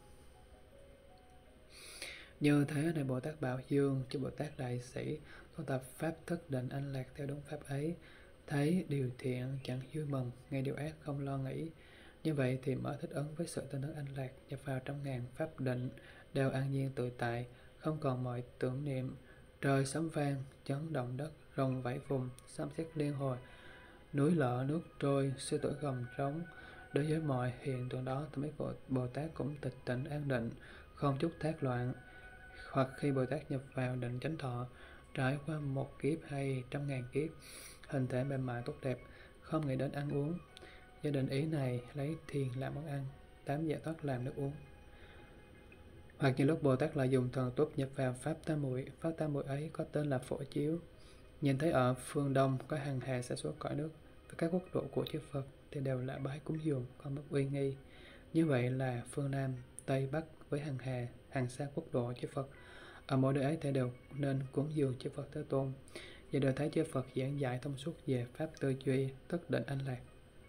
Như thế này Bồ Tát Bảo Dương cho Bồ Tát Đại Sĩ tu tập pháp thức định an lạc theo đúng pháp ấy, thấy điều thiện chẳng vui mừng, nghe điều ác không lo nghĩ. Như vậy thì mở thích ứng với sự tinh tấn an lạc, nhập vào trong ngàn pháp định, đều an nhiên tự tại, không còn mọi tưởng niệm. Trời sấm vang, chấn động đất, rồng vẫy vùng, xăm xét liên hồi, núi lở nước trôi, sư tử gầm trống. Đối với mọi hiện tượng đó, tâm ý của Bồ Tát cũng tịch tịnh an định, không chút thác loạn. Hoặc khi Bồ Tát nhập vào định chánh thọ, trải qua một kiếp hay trăm ngàn kiếp, hình thể mềm mại tốt đẹp, không nghĩ đến ăn uống. Gia đình ý này lấy thiền làm món ăn, tám giải thoát làm nước uống. Hoặc như lúc Bồ Tát lại dùng thần túc nhập vào pháp tam muội, pháp tam muội ấy có tên là Phổ Chiếu. Nhìn thấy ở phương Đông có hàng hà sa số cõi nước, và các quốc độ của chư Phật thì đều là bái cúng dường, không mất uy nghi. Như vậy là phương Nam, Tây, Bắc với hàng hà, hàng xa quốc độ chư Phật, ở mỗi nơi ấy thì đều nên cúng dường chư Phật Thế Tôn, và đều thấy chư Phật giảng dạy thông suốt về pháp tư duy, thức định an lạc.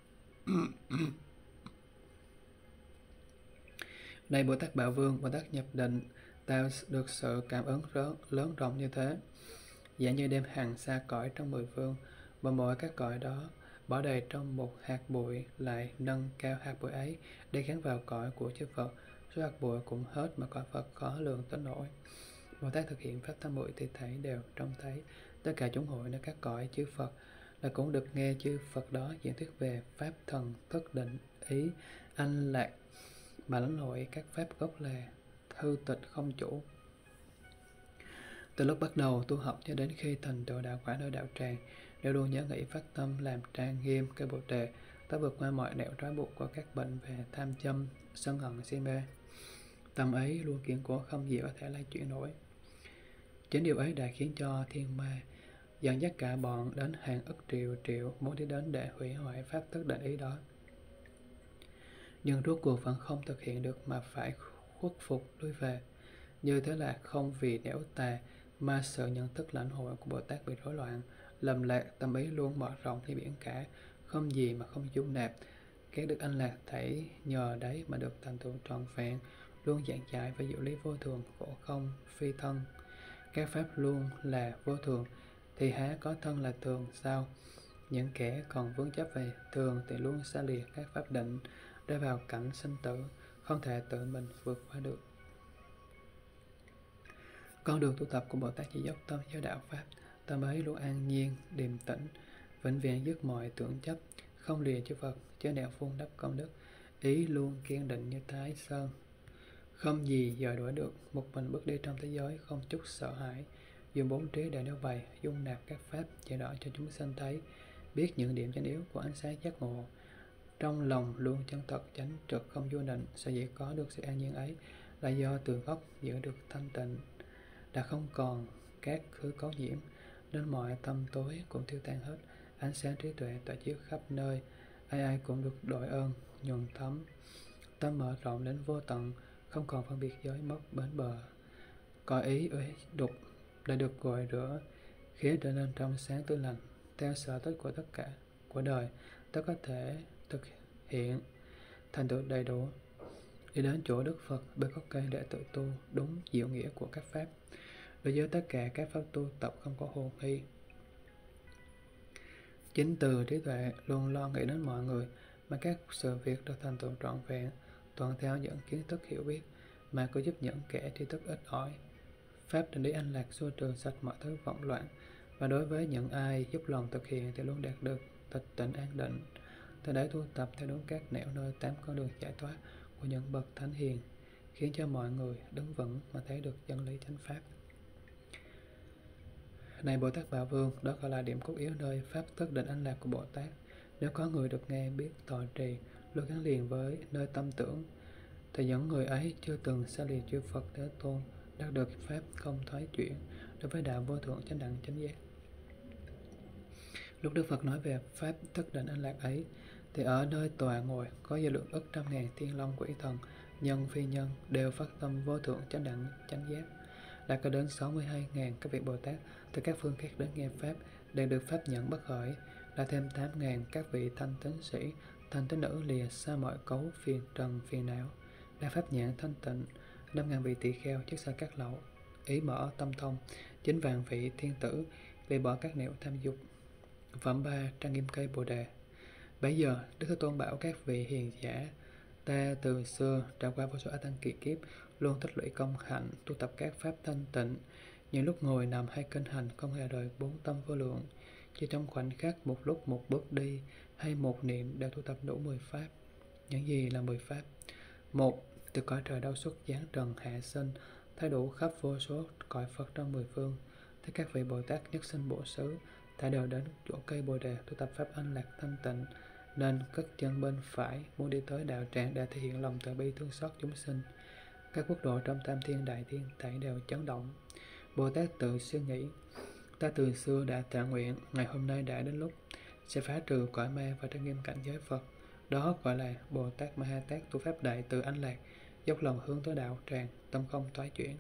Đây Bồ Tát Bảo Vương, Bồ Tát nhập định, tạo được sự cảm ứng lớn, lớn rộng như thế, giả như đem hàng xa cõi trong mười phương, và mỗi các cõi đó bỏ đầy trong một hạt bụi, lại nâng cao hạt bụi ấy để gắn vào cõi của chư Phật. Số hạt bụi cũng hết mà cõi Phật khó lường tính nổi. Bồ Tát thực hiện pháp tam muội thì thấy đều trông thấy tất cả chúng hội nơi các cõi chư Phật, là cũng được nghe chư Phật đó diễn thuyết về pháp thần thức định ý an lạc. mà lãnh hội các pháp gốc là hư tịch không chủ. Từ lúc bắt đầu tu học cho đến khi thành tựu đạo quả nơi đạo tràng, đều luôn nhớ nghĩ phát tâm làm trang nghiêm cây bồ đề, ta vượt qua mọi nẻo trói buộc của các bệnh về tham châm, sân hận, si mê. Tâm ấy luôn kiên cố không gì có thể lay chuyển nổi. Chính điều ấy đã khiến cho thiên ma dẫn dắt cả bọn đến hàng ức triệu triệu muốn đi đến để hủy hoại pháp thức định ý đó. Nhưng rốt cuộc vẫn không thực hiện được mà phải khuất phục lui về. Như thế là không vì nẻo tà mà sự nhận thức lãnh hội của Bồ Tát bị rối loạn, lầm lạc, tâm ý luôn mở rộng như biển cả, không gì mà không dung nạp. Các đức anh lạc thảy nhờ đấy mà được thành tựu trọn vẹn, luôn giảng giải với diệu lý vô thường, khổ không, phi thân. Các pháp luôn là vô thường, thì há có thân là thường sao? Những kẻ còn vướng chấp về thường thì luôn xa lìa các pháp định, rơi vào cảnh sinh tử, không thể tự mình vượt qua được. Con đường tu tập của Bồ Tát chỉ dốc tâm giáo đạo Pháp, tâm ấy luôn an nhiên, điềm tĩnh, vĩnh viễn dứt mọi tưởng chấp, không lìa chư Phật, chớ nẻo vun đắp công đức, ý luôn kiên định như Thái Sơn. Không gì dời đuổi được, một mình bước đi trong thế giới, không chút sợ hãi, dùng bốn trí để nêu bày, dung nạp các Pháp, giải đỏ cho chúng sanh thấy, biết những điểm chánh yếu của ánh sáng giác ngộ. Trong lòng luôn chân thật, chánh trực, không vô định, sở dĩ có được sự an nhiên ấy là do từ gốc giữ được thanh tịnh, đã không còn các thứ cấu nhiễm, nên mọi tâm tối cũng tiêu tan hết, ánh sáng trí tuệ tỏa chiếu khắp nơi, ai ai cũng được đội ơn, nhuần thấm, tâm mở rộng đến vô tận, không còn phân biệt giới mất bến bờ. Cõi ý uế đục đã được gội rửa, khiến trở nên trong sáng tươi lành, theo sở thích của tất cả của đời, ta có thể thực hiện thành tựu đầy đủ, đi đến chỗ Đức Phật bên gốc cây để tự tu đúng diệu nghĩa của các pháp. Đối với tất cả các pháp tu tập không có hồ nghi. Chính từ trí tuệ luôn lo nghĩ đến mọi người mà các sự việc được thành tựu trọn vẹn, toàn theo những kiến thức hiểu biết mà có giúp những kẻ tri thức ít ỏi. Pháp định lý an lạc xua trừ sạch mọi thứ vọng loạn, và đối với những ai giúp lòng thực hiện thì luôn đạt được tịch tịnh an định. Từ đấy tu tập theo đúng các nẻo nơi tám con đường giải thoát của những bậc thánh hiền, khiến cho mọi người đứng vững mà thấy được chân lý chánh pháp. Này Bồ Tát Bà Vương, đó gọi là điểm cốt yếu nơi pháp thức định an lạc của Bồ Tát. Nếu có người được nghe biết thọ trì, luôn gắn liền với nơi tâm tưởng, thì những người ấy chưa từng xa lìa chư Phật Thế Tôn, đạt được pháp không thoái chuyển đối với đạo vô thượng chánh đẳng chánh giác. Lúc Đức Phật nói về pháp thức định an lạc ấy, thì ở nơi tòa ngồi có vô lượng ức trăm ngàn thiên long quỷ thần, nhân phi nhân đều phát tâm vô thượng chánh đẳng chánh giác. Đã có đến sáu mươi hai nghìn các vị Bồ Tát từ các phương khác đến nghe pháp, đều được pháp nhận bất khởi. Đã thêm tám nghìn các vị thanh tín sĩ, thanh tín nữ lìa xa mọi cấu phiền trần phiền não, đã pháp nhãn thanh tịnh. Năm nghìn vị tỳ kheo chức xa các lậu, ý mở tâm thông. Chín vạn vị thiên tử vì bỏ các nẻo tham dục. Phẩm ba, trang nghiêm cây Bồ đề. Bấy giờ Đức Thế Tôn bảo các vị hiền giả: ta từ xưa trải qua vô số a tăng kỳ kiếp, luôn tích lũy công hạnh, tu tập các pháp thanh tịnh. Những lúc ngồi nằm hay kinh hành không hề rời bốn tâm vô lượng, chỉ trong khoảnh khắc một lúc một bước đi hay một niệm đều tu tập đủ mười pháp. Những gì là mười pháp? Một, từ cõi trời đau xuất giáng trần hạ sinh, thấy đủ khắp vô số cõi Phật trong mười phương. Thế các vị Bồ Tát nhất sinh bộ xứ, ta đều đến chỗ cây Bồ đề tu tập pháp an lạc thanh tịnh, nên cất chân bên phải muốn đi tới đạo tràng để thể hiện lòng từ bi thương xót chúng sinh. Các quốc độ trong tam thiên đại thiên thảy đều chấn động. Bồ Tát tự suy nghĩ: ta từ xưa đã tạ nguyện, ngày hôm nay đã đến lúc sẽ phá trừ cõi ma và trang nghiêm cảnh giới Phật. Đó gọi là Bồ Tát Ma Ha Tát tu pháp đại từ an lạc, dốc lòng hướng tới đạo tràng, tâm không thoái chuyển.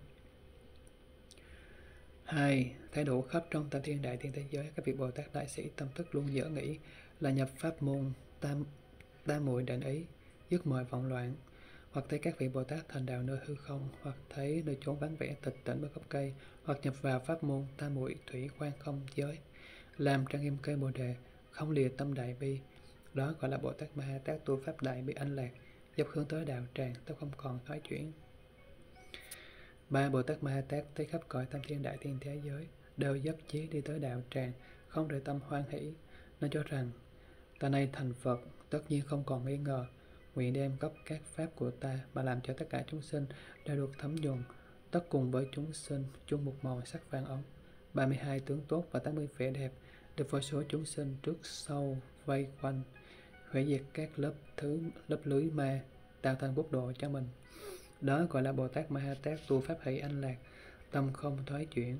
Hai, thấy đủ khắp trong tam thiên đại thiên thế giới, các vị Bồ Tát đại sĩ tâm thức luôn dở nghĩ là nhập pháp môn tam tam muội định ý, dứt mọi vọng loạn. Hoặc thấy các vị Bồ Tát thành đạo nơi hư không, hoặc thấy nơi chốn vắng vẻ tịch tĩnh bên gốc cây, hoặc nhập vào pháp môn tam muội thủy quan không giới, làm trang nghiêm cây Bồ đề, không lìa tâm đại bi. Đó gọi là Bồ Tát Ma Ha Tát tu pháp đại bi an lạc, dốc hướng tới đạo tràng, tôi không còn thoái chuyển. Ba, Bồ Tát Ma Ha Tát thấy khắp cõi tam thiên đại thiên thế giới đều dấp chí đi tới đạo tràng, không để tâm hoan hỷ, nên cho rằng ta nay thành Phật tất nhiên không còn nghi ngờ, nguyện đem gốc các pháp của ta mà làm cho tất cả chúng sinh đều được thấm nhuần, tất cùng với chúng sinh chung một màu sắc vàng ống. ba mươi hai tướng tốt và tám mươi vẻ đẹp được vô số chúng sinh trước sau vây quanh, hủy diệt các lớp thứ lớp lưới ma, tạo thành quốc độ cho mình. Đó gọi là Bồ Tát Ma Ha Tát tu pháp hỷ an lạc, tâm không thoái chuyển.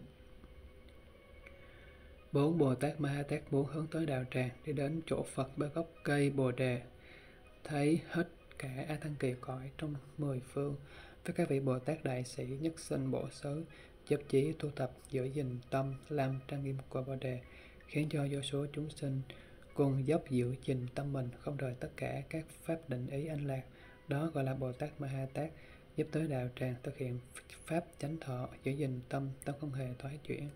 Bốn Bồ Tát Ma Ha Tát muốn hướng tới đạo tràng, đi đến chỗ Phật bên gốc cây Bồ Đề, thấy hết cả A Tăng Kỳ cõi trong mười phương, với các vị Bồ Tát đại sĩ nhất sinh bổ xứ, chấp chí tu tập giữ gìn tâm làm trang nghiêm của Bồ Đề, khiến cho vô số chúng sinh cùng dốc giữ gìn tâm mình không rời tất cả các pháp định ý an lạc. Đó gọi là Bồ Tát Ma Ha Tát, giúp tới đạo tràng thực hiện pháp chánh thọ, giữ gìn tâm, tâm không hề thoái chuyển.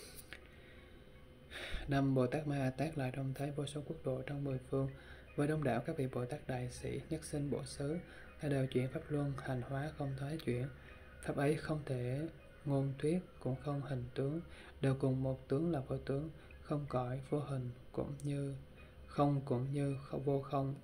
Năm Bồ Tát Ma Ha Tát lại đồng thấy vô số quốc độ trong mười phương, với đông đảo các vị Bồ Tát đại sĩ nhất sinh bổ xứ, ta đều chuyển pháp luân hành hóa không thoái chuyển. Pháp ấy không thể ngôn thuyết, cũng không hình tướng, đều cùng một tướng là vô tướng, không cõi vô hình, cũng như không cũng như không vô không.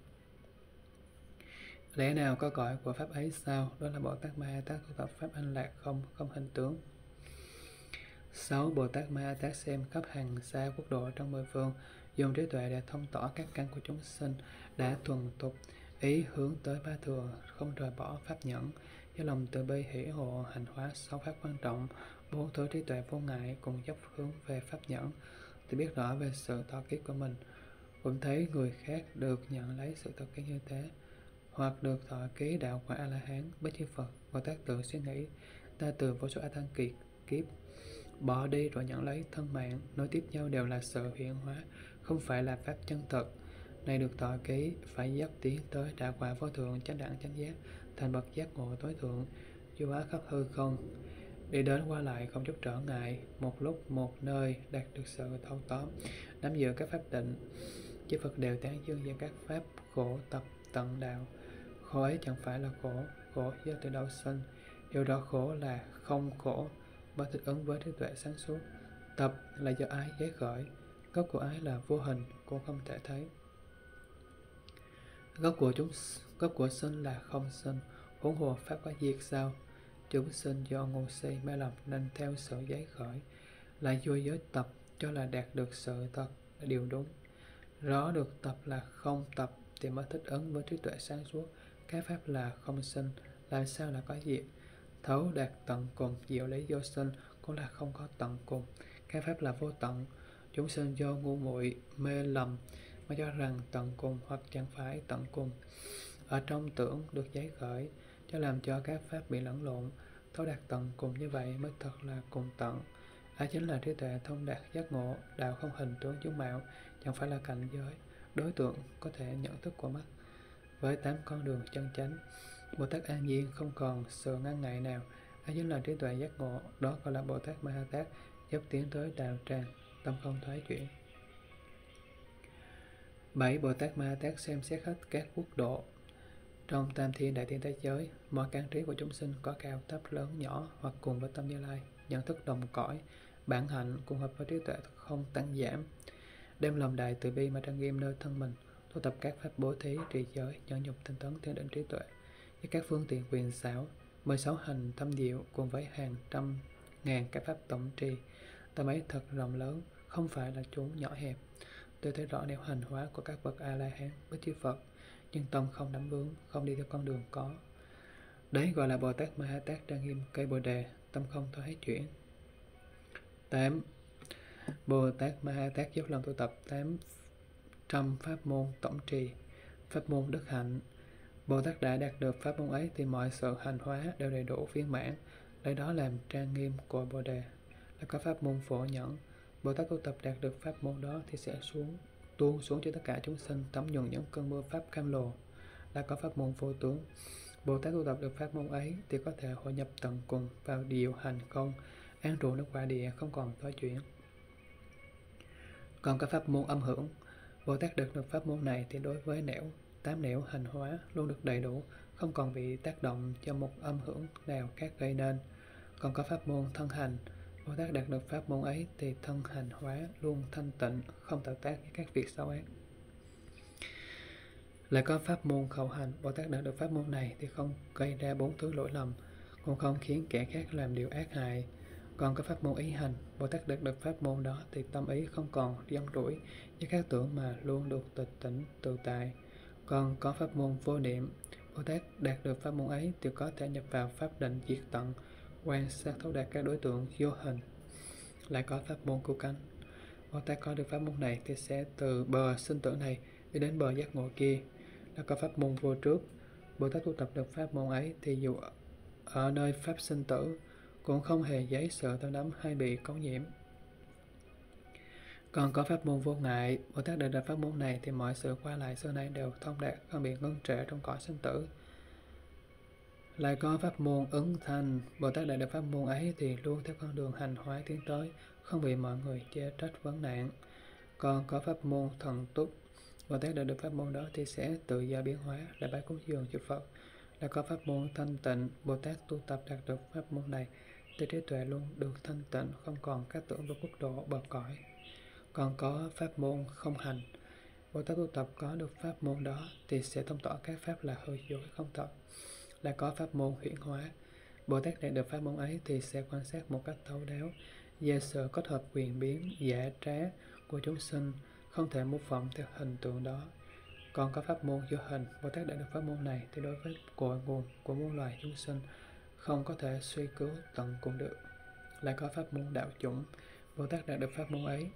Lẽ nào có cõi của pháp ấy sao? Đó là Bồ Tát Ma Ha Tát tu tập pháp an lạc không không hình tướng. Sáu Bồ Tát Ma Ha Tát xem khắp hàng xa quốc độ trong mười phương, dùng trí tuệ để thông tỏ các căn của chúng sinh, đã thuần tục ý hướng tới ba thừa, không rời bỏ pháp nhẫn, do lòng từ bi hỷ hộ hành hóa sáu pháp quan trọng, bốn thứ trí tuệ vô ngại cùng dốc hướng về pháp nhẫn, thì biết rõ về sự thọ ký của mình, cũng thấy người khác được nhận lấy sự thọ ký như thế, hoặc được thọ ký đạo quả A La Hán, Bích Chi Phật. Bồ Tát tự suy nghĩ, ta từ vô số A Tăng Kỳ kiếp bỏ đi rồi nhận lấy thân mạng, nối tiếp nhau đều là sự hiện hóa, không phải là pháp chân thực. Này được thọ ký, phải dốc tiến tới đạo quả vô thượng chánh đẳng chánh giác, thành bậc giác ngộ tối thượng, du hóa khắp hư không, đi đến qua lại không chút trở ngại, một lúc một nơi đạt được sự thâu tóm, nắm giữ các pháp định. Chư Phật đều tán dương về các pháp khổ tập tận đạo. Khổ ấy chẳng phải là khổ, khổ do từ đâu sinh, điều đó khổ là không khổ, bởi thích ứng với trí tuệ sáng suốt. Tập là do ái giấy khởi, gốc của ái là vô hình, cũng không thể thấy. Gốc của chúng gốc của sinh là không sinh, huống hồ pháp có diệt sao? Chúng sinh do ngu si mê lầm nên theo sự giấy khởi, lại vô giới tập cho là đạt được sự thật là điều đúng. Rõ được tập là không tập thì mới thích ứng với trí tuệ sáng suốt. Các pháp là không sinh, làm sao là có diệt? Thấu đạt tận cùng diệu lý vô sinh cũng là không có tận cùng. Các pháp là vô tận, chúng sinh do ngu muội mê lầm mà cho rằng tận cùng hoặc chẳng phải tận cùng. Ở trong tưởng được giấy khởi, cho làm cho các pháp bị lẫn lộn. Thấu đạt tận cùng như vậy mới thật là cùng tận. Ấy chính là trí tuệ thông đạt giác ngộ, đạo không hình tướng chúng mạo, chẳng phải là cảnh giới, đối tượng có thể nhận thức của mắt. Với tám con đường chân chánh, Bồ Tát an nhiên không còn sự ngăn ngại nào. Ấy chính là trí tuệ giác ngộ, đó gọi là Bồ Tát Ma Ha Tát, giúp tiến tới đạo tràng, tâm không thoái chuyển. Bảy Bồ Tát Ma Ha Tát xem xét hết các quốc độ trong tam thiên đại thiên thế giới, mọi căn trí của chúng sinh có cao thấp lớn nhỏ, hoặc cùng với tâm Như Lai, nhận thức đồng cõi, bản hạnh cùng hợp với trí tuệ không tăng giảm, đem lòng đại từ bi mà trang nghiêm nơi thân mình, tu tập các pháp bố thí, trì giới, nhẫn nhục, tinh tấn, thiền định, trí tuệ, với các phương tiện quyền xảo, mười sáu hành thâm diệu cùng với hàng trăm ngàn các pháp tổng trì. Tâm ấy thật rộng lớn, không phải là chốn nhỏ hẹp. Tôi thấy rõ nẻo hành hóa của các bậc A La Hán, Bích Chi Phật, nhưng tâm không đắm vướng, không đi theo con đường có. Đấy gọi là Bồ Tát Ma Ha Tát trang nghiêm cây Bồ Đề, tâm không thoái chuyển. Tám Bồ Tát Ma Ha Tát dốc lòng tu tập tám trăm pháp môn tổng trì, pháp môn đức hạnh. Bồ Tát đã đạt được pháp môn ấy thì mọi sự hành hóa đều đầy đủ viên mãn, lấy đó làm trang nghiêm của Bồ Đề. Là có pháp môn phổ nhẫn, Bồ Tát tu tập đạt được pháp môn đó thì sẽ xuống tuôn xuống cho tất cả chúng sinh tắm nhuần những cơn mưa pháp cam lồ. Là có pháp môn vô tướng, Bồ Tát tu tập được pháp môn ấy thì có thể hội nhập tận cùng vào điều hành không, an trụ nước quả địa không còn thoái chuyển. Còn các pháp môn âm hưởng, Bồ Tát được được pháp môn này thì đối với nẻo tám nẻo hành hóa luôn được đầy đủ, không còn bị tác động cho một âm hưởng nào khác gây nên. Còn có pháp môn thân hành, Bồ Tát đạt được pháp môn ấy thì thân hành hóa luôn thanh tịnh, không tạo tác với các việc xấu ác. Lại có pháp môn khẩu hành, Bồ Tát đạt được pháp môn này thì không gây ra bốn thứ lỗi lầm, cũng không khiến kẻ khác làm điều ác hại. Còn có pháp môn ý hành, Bồ Tát đạt được pháp môn đó thì tâm ý không còn dâm rủi với các tưởng mà luôn được tịch tỉnh tự tại. Còn có pháp môn vô niệm, Bồ Tát đạt được pháp môn ấy thì có thể nhập vào pháp định diệt tận, quan sát thấu đạt các đối tượng vô hình. Lại có pháp môn cứu cánh, Bồ Tát có được pháp môn này thì sẽ từ bờ sinh tử này đi đến bờ giác ngộ kia. Đã có pháp môn vô trước, Bồ Tát tu tập được pháp môn ấy thì dù ở nơi pháp sinh tử cũng không hề giấy sợ tâm đắm hay bị cấu nhiễm. Còn có pháp môn vô ngại, Bồ Tát đạt được pháp môn này thì mọi sự qua lại xưa nay đều thông đạt, không bị ngưng trệ trong cõi sinh tử. Lại có pháp môn ứng thành, Bồ Tát đạt được pháp môn ấy thì luôn theo con đường hành hóa tiến tới, không bị mọi người chê trách vấn nạn. Còn có pháp môn thần túc, Bồ Tát đạt được pháp môn đó thì sẽ tự do biến hóa, lại bái cúng dường chư Phật. Lại có pháp môn thanh tịnh, Bồ Tát tu tập đạt được pháp môn này thì trí tuệ luôn được thanh tịnh, không còn các tưởng và quốc độ bờ cõi. Còn có pháp môn không hành, Bồ Tát tu tập có được pháp môn đó thì sẽ thông tỏ các pháp là hư dối không thật. Lại có pháp môn huyễn hóa, Bồ Tát đạt được pháp môn ấy thì sẽ quan sát một cách thấu đáo về sự kết hợp quyền biến, giả trá của chúng sinh, không thể mô phỏng theo hình tượng đó. Còn có pháp môn vô hình, Bồ Tát đạt được pháp môn này thì đối với cội nguồn của muôn loài chúng sinh không có thể suy cứu tận cùng được. Lại có pháp môn đạo chủng, Bồ Tát đạt được pháp môn ấy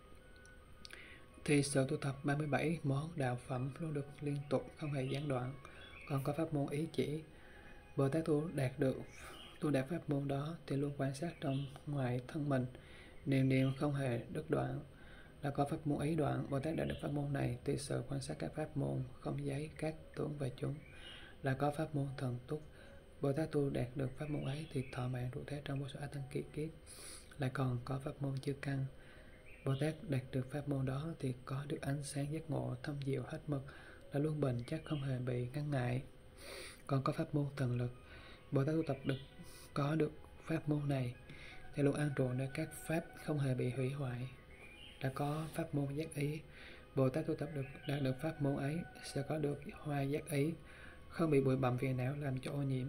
thì sự tu tập ba mươi bảy món đạo phẩm luôn được liên tục, không hề gián đoạn. Còn có pháp môn ý chỉ, Bồ Tát tu đạt được tu đạt pháp môn đó thì luôn quan sát trong ngoài thân mình, niệm niệm không hề đứt đoạn. Là có pháp môn ý đoạn, Bồ Tát đạt được pháp môn này thì sự quan sát các pháp môn không giấy các tướng và chúng. Là có pháp môn thần túc, Bồ Tát tu đạt được pháp môn ấy thì thọ mạng trụ thế trong vô số a tăng kiếp kiếp. Lại còn có pháp môn chư căn, Bồ Tát đạt được pháp môn đó thì có được ánh sáng giác ngộ thâm diệu hết mực, là luôn bền chắc không hề bị ngăn ngại. Còn có pháp môn thần lực, Bồ Tát tu tập được có được pháp môn này thì luôn an trụ nơi các pháp không hề bị hủy hoại. Đã có pháp môn giác ý, Bồ Tát tu tập được đạt được pháp môn ấy sẽ có được hoa giác ý, không bị bụi bặm phiền não làm cho ô nhiễm.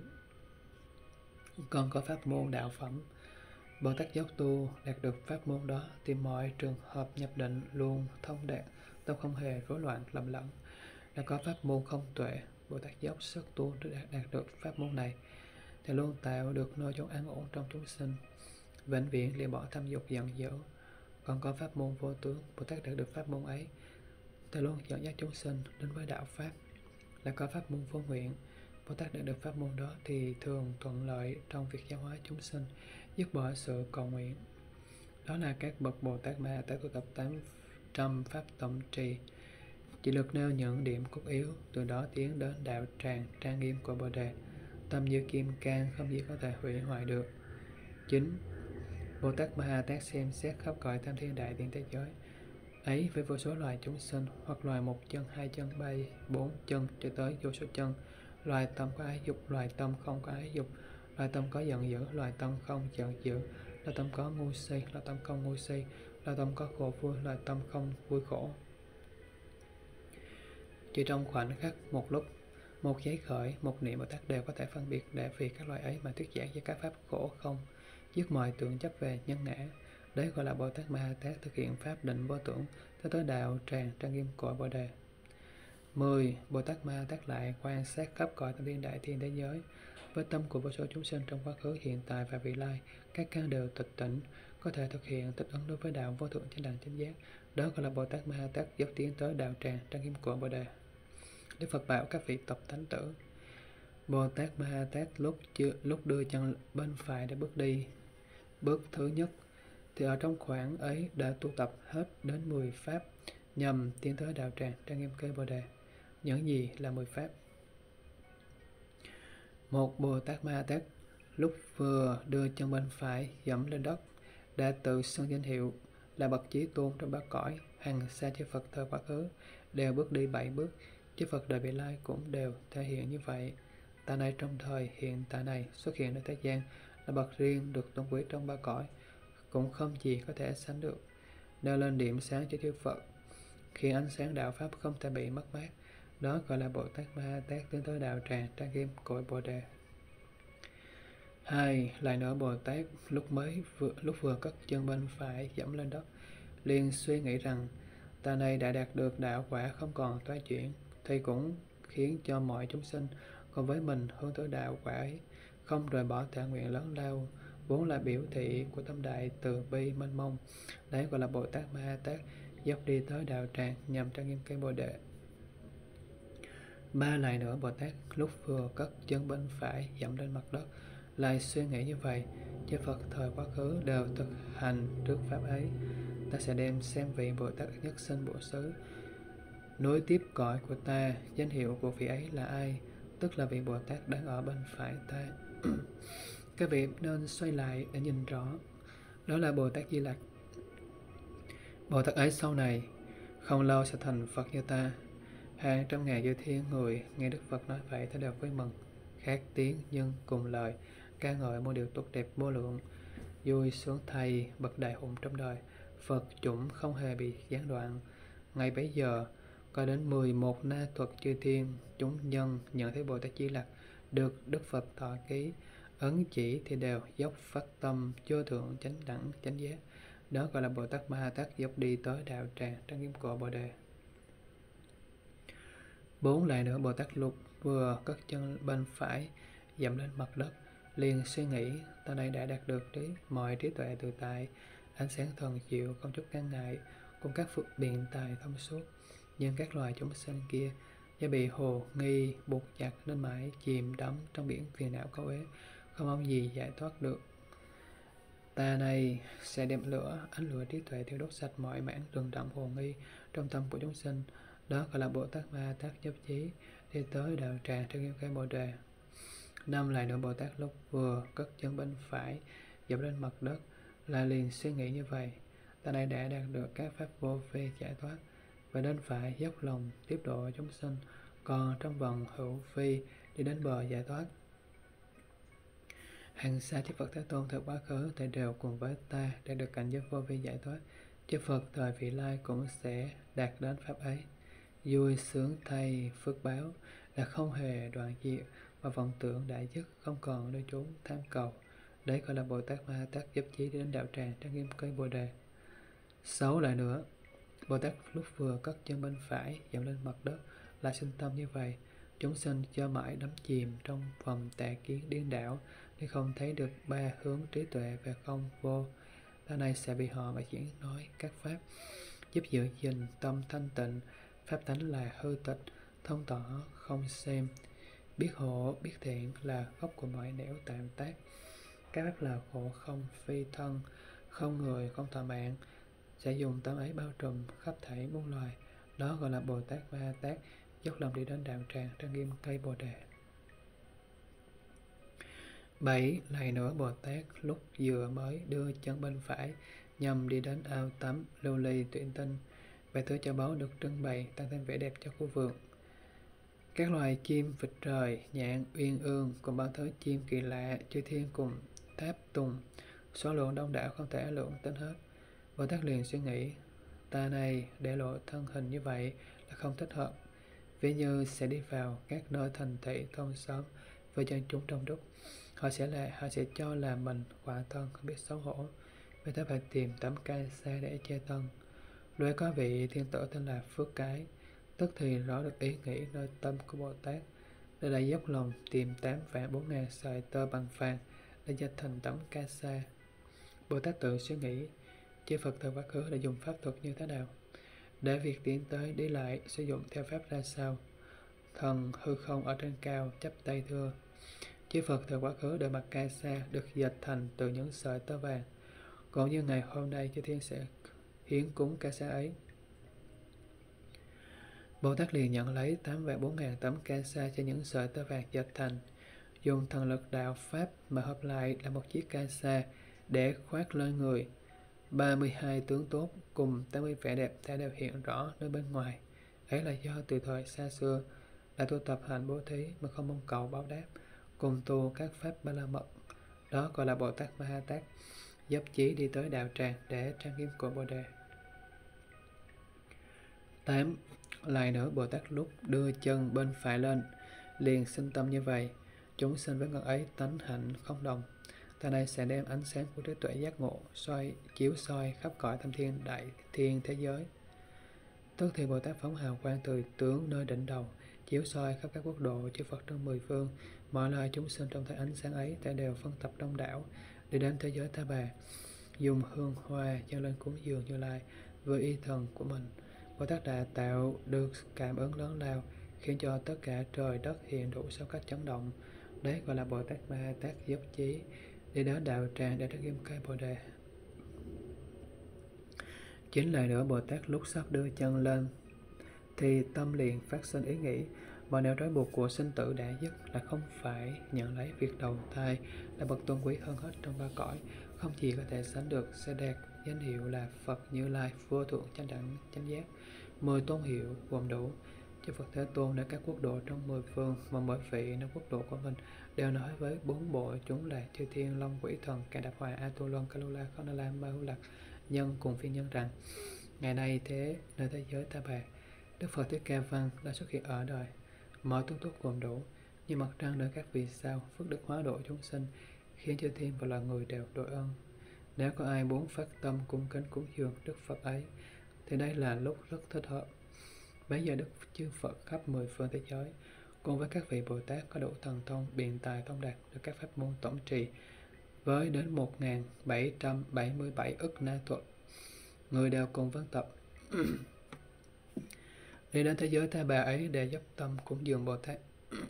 Còn có pháp môn đạo phẩm, Bồ Tát dốc tu đạt được pháp môn đó thì mọi trường hợp nhập định luôn thông đạt, tâm không hề rối loạn lầm lẫn. Đã có pháp môn không tuệ, Bồ Tát dốc sức tu để đạt, đạt được pháp môn này thì luôn tạo được nơi chốn an ổn trong chúng sinh, vĩnh viễn lìa bỏ tham dục giận dữ. Còn có pháp môn vô tướng, Bồ Tát đạt được pháp môn ấy thì luôn dẫn dắt chúng sinh đến với đạo pháp. Lại có pháp môn vô nguyện, Bồ Tát đạt được pháp môn đó thì thường thuận lợi trong việc giáo hóa chúng sinh, dứt bỏ sự cầu nguyện. Đó là các bậc Bồ Tát Ma Tát tu tập tám trăm pháp tổng trì. Chỉ được nêu những điểm cốt yếu, từ đó tiến đến đạo tràng trang nghiêm của Bồ Đề. Tâm như kim cang, không gì có thể hủy hoại được. Chín. Bồ Tát Ma Ha Tát xem xét khắp cõi tam thiên đại thiên thế giới ấy với vô số loài chúng sinh, hoặc loài một chân, hai chân, ba, bốn chân cho tới vô số chân. Loài tâm có ái dục, loài tâm không có ái dục, loài tâm có giận dữ, loài tâm không giận dữ, loài tâm có ngu si, loài tâm không ngu si, loài tâm có khổ vui, loài tâm không vui khổ. Chỉ trong khoảnh khắc một lúc, một giấy khởi, một niệm Bồ Tát đều có thể phân biệt để vì các loài ấy mà thuyết giảng với các pháp khổ không, dứt mọi tưởng chấp về nhân ngã. Đấy gọi là Bồ Tát Ma Ha Tát thực hiện pháp định vô tưởng tới tới đạo tràng trang nghiêm cội Bồ Đề. Mười. Bồ Tát Ma Ha Tát lại quan sát khắp cõi tam thiên đại thiên thế giới với tâm của vô số chúng sinh trong quá khứ, hiện tại và vị lai, các căn đều tịch tỉnh, có thể thực hiện tích ấn đối với đạo vô thượng chánh đẳng chánh giác. Đó gọi là Bồ Tát Ma Ha Tát dốc tiến tới đạo tràng trang nghiêm cội Bồ Đề. Đức Phật bảo các vị tộc thánh tử, Bồ Tát Ma Ha Tát lúc chưa lúc đưa chân bên phải để bước đi, bước thứ nhất thì ở trong khoảng ấy đã tu tập hết đến mười pháp nhằm tiến tới đạo tràng trang nghiêm cây Bồ Đề. Những gì là mười pháp? Một. Bồ Tát Ma Ha Tát lúc vừa đưa chân bên phải dẫm lên đất đã tự xưng danh hiệu là bậc chí tôn trong ba cõi, hằng xa chư Phật thời quá khứ đều bước đi bảy bước, chư Phật đời vị lai cũng đều thể hiện như vậy. Ta này trong thời hiện tại này xuất hiện ở thế gian là bậc riêng được tôn quý trong ba cõi, cũng không gì có thể sánh được. Nêu lên điểm sáng cho chư Phật, khiến ánh sáng đạo pháp không thể bị mất mát. đó gọi là Bồ Tát Ma Ha Tát tiến tới đạo tràng trang nghiêm cội Bồ Đề. Hai, lại nữa Bồ Tát lúc mới vừa, lúc vừa cất chân bên phải dẫm lên đất, liền suy nghĩ rằng ta này đã đạt được đạo quả không còn toái chuyển, thì cũng khiến cho mọi chúng sinh cùng với mình hướng tới đạo quả ấy, không rời bỏ thệ nguyện lớn lao, vốn là biểu thị của tâm đại từ bi mênh mông. Đấy gọi là Bồ Tát Ma Ha Tát dốc đi tới đạo tràng nhằm trang nghiêm cây Bồ Đề. Ba, lại nữa Bồ Tát lúc vừa cất chân bên phải dẫm lên mặt đất, lại suy nghĩ như vậy: chư Phật thời quá khứ đều thực hành trước pháp ấy, ta sẽ đem xem vị Bồ Tát nhất sinh bổ xứ nối tiếp cõi của ta, danh hiệu của vị ấy là ai, tức là vị Bồ Tát đang ở bên phải ta. Các vị nên xoay lại để nhìn rõ, đó là Bồ Tát Di Lặc. Bồ Tát ấy sau này không lâu sẽ thành Phật như ta. Hàng trăm ngàn chư thiên người nghe Đức Phật nói vậy ta đều vui mừng, khác tiếng nhưng cùng lời, ca ngợi muôn điều tốt đẹp vô lượng. Vui sướng thay, bậc đại hùng trong đời, Phật chủng không hề bị gián đoạn. Ngay bấy giờ có đến mười một na thuật chư thiên chúng nhân nhận thấy Bồ Tát Di Lặc được Đức Phật thọ ký ấn chỉ, thì đều dốc phát tâm vô thượng chánh đẳng chánh giác, đó gọi là Bồ Tát Ma Ha Tát dốc đi tới đạo tràng trang nghiêm cội Bồ Đề. Bốn, lại nữa Bồ Tát lúc vừa cất chân bên phải dẫm lên mặt đất, liền suy nghĩ ta này đã đạt được trí mọi trí tuệ tự tại, ánh sáng thần diệu không chút ngăn ngại, cùng các phước biện tài thông suốt. Nhưng các loài chúng sinh kia do bị hồ nghi buộc chặt nên mãi chìm đắm trong biển phiền não câu uế, không mong gì giải thoát được. Ta này sẽ đem lửa ánh lửa trí tuệ thiêu đốt sạch mọi mảng rừng rậm hồ nghi trong tâm của chúng sinh, đó gọi là Bồ Tát Ma Ha Tát dốc chí đi tới đạo tràng trang nghiêm cây Bồ Đề. Năm, lại nữa Bồ Tát lúc vừa cất chân bên phải dẫm lên mặt đất, là liền suy nghĩ như vậy: ta này đã đạt được các pháp vô vi giải thoát, và đến phải dốc lòng tiếp độ chúng sinh, còn trong vòng hữu vi đi đến bờ giải thoát. Hàng xa chư Phật Thế Tôn thời quá khứ thì đều cùng với ta để được cảnh giới vô vi giải thoát, chư Phật thời vị lai cũng sẽ đạt đến pháp ấy. Vui sướng thay, phước báo là không hề đoạn diệt, và vọng tưởng đại dứt, không còn nơi trốn tham cầu, đấy gọi là Bồ Tát Ma Ha Tát dốc chí đến đạo tràng trang nghiêm cây Bồ Đề. Sáu, lại nữa Bồ Tát lúc vừa cất chân bên phải dẫm lên mặt đất, là sinh tâm như vậy: chúng sinh cho mãi đắm chìm trong vòng tà kiến điên đảo, nên không thấy được ba hướng trí tuệ về không vô. Ta này sẽ bị họ mà diễn nói các pháp giúp giữ gìn tâm thanh tịnh, pháp tánh là hư tịch, thông tỏ không xem, biết hộ biết thiện là gốc của mọi nẻo tạm tác. Các pháp là khổ không phi thân, không người không thọ mạng, sẽ dùng tâm ấy bao trùm khắp thảy muôn loài, đó gọi là Bồ Tát Ma Ha Tát dốc lòng đi đến đạo tràng trang nghiêm cây Bồ Đề. Bảy, lại nữa Bồ Tát lúc vừa mới đưa chân bên phải nhằm đi đến ao tắm lưu ly tuyển tinh, vài thứ châu báu được trưng bày tăng thêm vẻ đẹp cho khu vườn. Các loài chim vịt trời, nhạn, uyên ương cùng bao thứ chim kỳ lạ, chư thiên cùng tháp tùng, số lượng đông đảo không thể lượng tính hết. Bồ Tát liền suy nghĩ: ta này để lộ thân hình như vậy là không thích hợp, ví như sẽ đi vào các nơi thành thị thôn xóm với dân chúng đông đúc, họ sẽ là họ sẽ cho là mình quả thân không biết xấu hổ, vì ta phải tìm tấm ca sa để che thân. Đối có vị thiên tử tên là Phước Cái, tức thì rõ được ý nghĩ nơi tâm của Bồ Tát, để lại dốc lòng tìm tám vạn bốn ngàn sợi tơ bằng vàng để dệt thành tấm ca sa. Bồ Tát tự suy nghĩ: chư Phật thời quá khứ đã dùng pháp thuật như thế nào, để việc tiến tới đi lại sử dụng theo pháp ra sao. Thần hư không ở trên cao chắp tay thưa: chư Phật thời quá khứ đều mặc ca sa được dệt thành từ những sợi tơ vàng, cũng như ngày hôm nay chư thiên sẽ hiến cúng ca sa ấy. Bồ Tát liền nhận lấy tám vạn bốn ngàn tấm ca sa cho những sợi tơ vàng dệt thành, dùng thần lực đạo pháp mà hợp lại là một chiếc ca sa để khoác lên người. ba mươi hai tướng tốt cùng tám mươi vẻ đẹp đã đều hiện rõ nơi bên ngoài. Ấy là do từ thời xa xưa đã tu tập hành bố thí mà không mong cầu báo đáp, cùng tu các pháp ba la mật, đó gọi là Bồ Tát Ma Ha Tát dốc chí đi tới đạo tràng để trang nghiêm cội Bồ Đề. tám. Lại nữa, Bồ Tát lúc đưa chân bên phải lên liền sinh tâm như vậy. Chúng sinh với ngân ấy tánh hạnh không đồng. Ta đây sẽ đem ánh sáng của trí tuệ giác ngộ soi chiếu soi khắp cõi thâm thiên đại thiên thế giới. Tức thì Bồ Tát phóng hào quang từ tướng nơi đỉnh đầu, chiếu soi khắp các quốc độ chư Phật trong mười phương. Mọi loài chúng sinh trong thấy ánh sáng ấy, ta đều phân tập đông đảo đi đến thế giới Ta Bà, dùng hương hoa dâng lên cúng dường Như Lai với y thần của mình. Bồ Tát đã tạo được cảm ứng lớn lao, khiến cho tất cả trời đất hiện đủ sáu cách chấn động. Đấy gọi là Bồ Tát Ma Ha Tát dốc chí đi đến đạo tràng để đắc kim cây Bồ Đề. Chính lại nữa, Bồ Tát lúc sắp đưa chân lên thì tâm liền phát sinh ý nghĩ, mọi nẻo trói buộc của sinh tử đã dứt, là không phải nhận lấy việc đầu thai là bậc tôn quý hơn hết trong ba cõi, không chỉ có thể sánh được, sẽ đạt danh hiệu là Phật Như Lai vô thượng chánh đẳng chánh giác. Mười tôn hiệu gồm đủ. Chư Phật Thế Tôn ở các quốc độ trong mười phương, mà mỗi vị nơi quốc độ của mình đều nói với bốn bộ chúng là chư thiên long quỷ thần Ca Đạp Hòa, A Tu Loan, Ca Lu La, Khó Na La, Ma Hu Lạc, nhân cùng phi nhân rằng: ngày nay thế nơi thế giới Ta Bà, Đức Phật Thích Ca Văn đã xuất hiện ở đời, mọi tướng tốt gồm đủ, như mặt trăng nơi các vì sao, phước đức hóa độ chúng sinh, khiến chư thiên và loài người đều đội ơn. Nếu có ai muốn phát tâm cung kính cúng dường Đức Phật ấy, thì đây là lúc rất thích hợp. Bấy giờ Đức chư Phật khắp mười phương thế giới, cùng với các vị Bồ Tát có đủ thần thông, biện tài thông đạt được các pháp môn tổng trì, với đến một nghìn bảy trăm bảy mươi bảy ức na thuật, người đều cùng vân tập đi đến thế giới Ta Bà ấy để dốc tâm cúng dường Bồ Tát.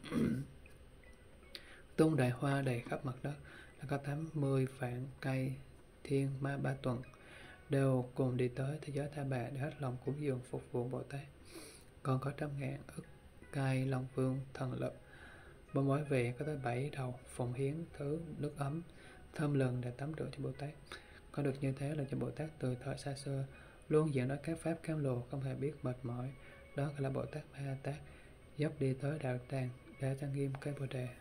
Tung đại hoa đầy khắp mặt đất, là có tám mươi vạn cây thiên ma ba tuần đều cùng đi tới thế giới Ta Bà để hết lòng cúng dường phục vụ Bồ Tát. Còn có trăm ngàn ức cây long vương thần lực, mỗi mỗi vị có tới bảy đầu, phụng hiến thứ nước ấm thơm lừng để tắm rửa cho Bồ Tát. Có được như thế là cho Bồ Tát từ thời xa xưa luôn giảng nói các pháp cam lồ, không hề biết mệt mỏi. Đó gọi là Bồ Tát Ma Ha Tát dốc đi tới đạo tràng để trang nghiêm cây Bồ Đề.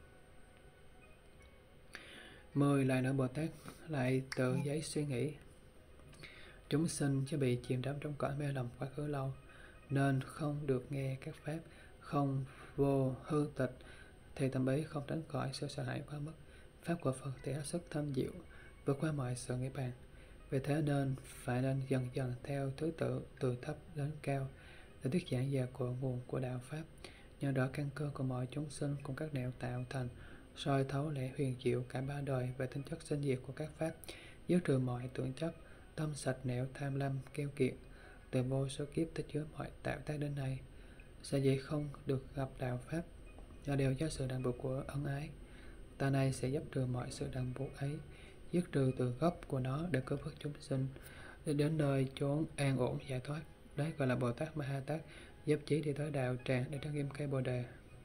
Mười. Lại nữa, Bồ Tát lại tự giấy suy nghĩ: chúng sinh chứ bị chìm đắm trong cõi mê lầm quá khứ lâu, nên không được nghe các pháp không vô hư tịch, thì tâm ấy không tránh khỏi sự sợ hãi quá mức. Pháp của Phật thì hết sức thâm diệu, vượt qua mọi sự nghĩ bàn. Vì thế nên phải nên dần dần theo thứ tự từ thấp đến cao để thuyết giảng về cội nguồn của đạo Pháp. Nhờ đó căn cơ của mọi chúng sinh cùng các nẻo tạo thành, soi thấu lẽ huyền diệu cả ba đời về tính chất sinh diệt của các Pháp, dứt trừ mọi tưởng chấp, tâm sạch nẻo tham lam keo kiệt, từ vô số kiếp tích chứa mọi tạo tác đến nay. Sẽ dễ không được gặp đạo Pháp là đều do sự ràng buộc của ân ái. Ta này sẽ giúp trừ mọi sự ràng buộc ấy, dứt trừ từ gốc của nó để cứu vớt chúng sinh để đến nơi chốn an ổn giải thoát. Đấy gọi là Bồ Tát Ma Ha Tát giúp chí đi tới đạo tràng để trang nghiêm cây Bồ Đề.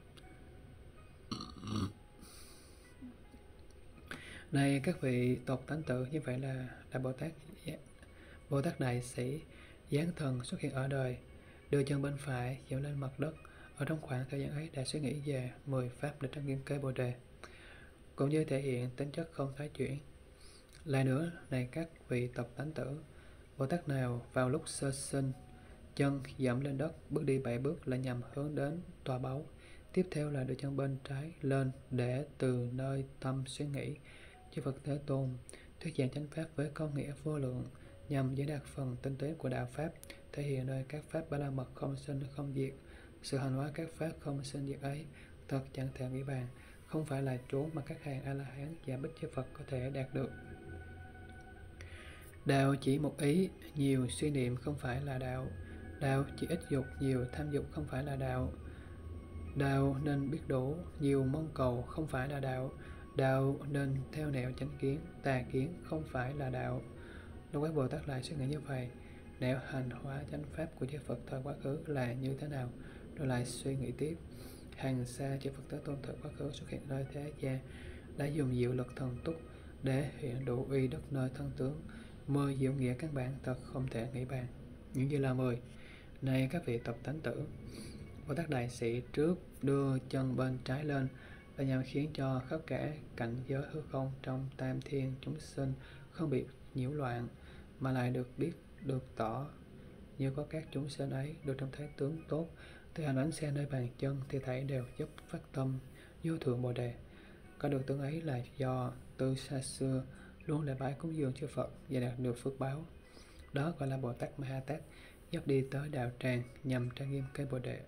Này các vị tộc tánh tự, như vậy là là Bồ Tát Bồ Tát Đại Sĩ giáng thần xuất hiện ở đời, đưa chân bên phải dạo lên mặt đất. Ở trong khoảng thời gian ấy đã suy nghĩ về mười pháp để trang nghiêm cây Bồ Đề, cũng như thể hiện tính chất không tái chuyển. Lại nữa, này các vị tộc tánh tử, Bồ Tát nào vào lúc sơ sinh, chân dẫm lên đất, bước đi bảy bước là nhằm hướng đến tòa báu. Tiếp theo là đưa chân bên trái lên để từ nơi tâm suy nghĩ chư Phật Thế Tôn thuyết giảng chánh pháp với công nghĩa vô lượng, nhằm giải đạt phần tinh tế của đạo Pháp, thể hiện nơi các pháp ba la mật không sinh không diệt. Sự hành hóa các pháp không sinh diệt ấy thật chẳng thể nghĩ bàn, không phải là chốn mà các hàng A-la-hán và Bích Chi Phật có thể đạt được. Đạo chỉ một ý, nhiều suy niệm không phải là đạo. Đạo chỉ ít dục, nhiều tham dục không phải là đạo. Đạo nên biết đủ, nhiều mong cầu không phải là đạo. Đạo nên theo nẻo chánh kiến, tà kiến không phải là đạo. Lúc ấy Bồ Tát lại suy nghĩ như vậy: nẻo hành hóa chánh pháp của chư Phật thời quá khứ là như thế nào? Rồi lại suy nghĩ tiếp: hàng xa chư Phật Thế Tôn thời quá khứ xuất hiện nơi thế gian đã dùng diệu lực thần túc để hiện đủ uy đức nơi thân tướng. Mười diệu nghĩa căn bản thật không thể nghĩ bàn. Những như là mười. Này các vị tộc tánh tử, Bồ Tát Đại Sĩ trước đưa chân bên trái lên là nhằm khiến cho tất cả cảnh giới hư không trong tam thiên chúng sinh không bị nhiễu loạn, mà lại được biết được tỏ như có các chúng sinh ấy được trông thấy tướng tốt từ hành ánh xe nơi bàn chân thì thảy đều giúp phát tâm vô thượng Bồ đề. Có được tướng ấy là do từ xa xưa luôn lễ bái cúng dường chư Phật và đạt được phước báo. Đó gọi là Bồ Tát Ma Ha Tát dốc đi tới đạo tràng nhằm trang nghiêm cây Bồ đề.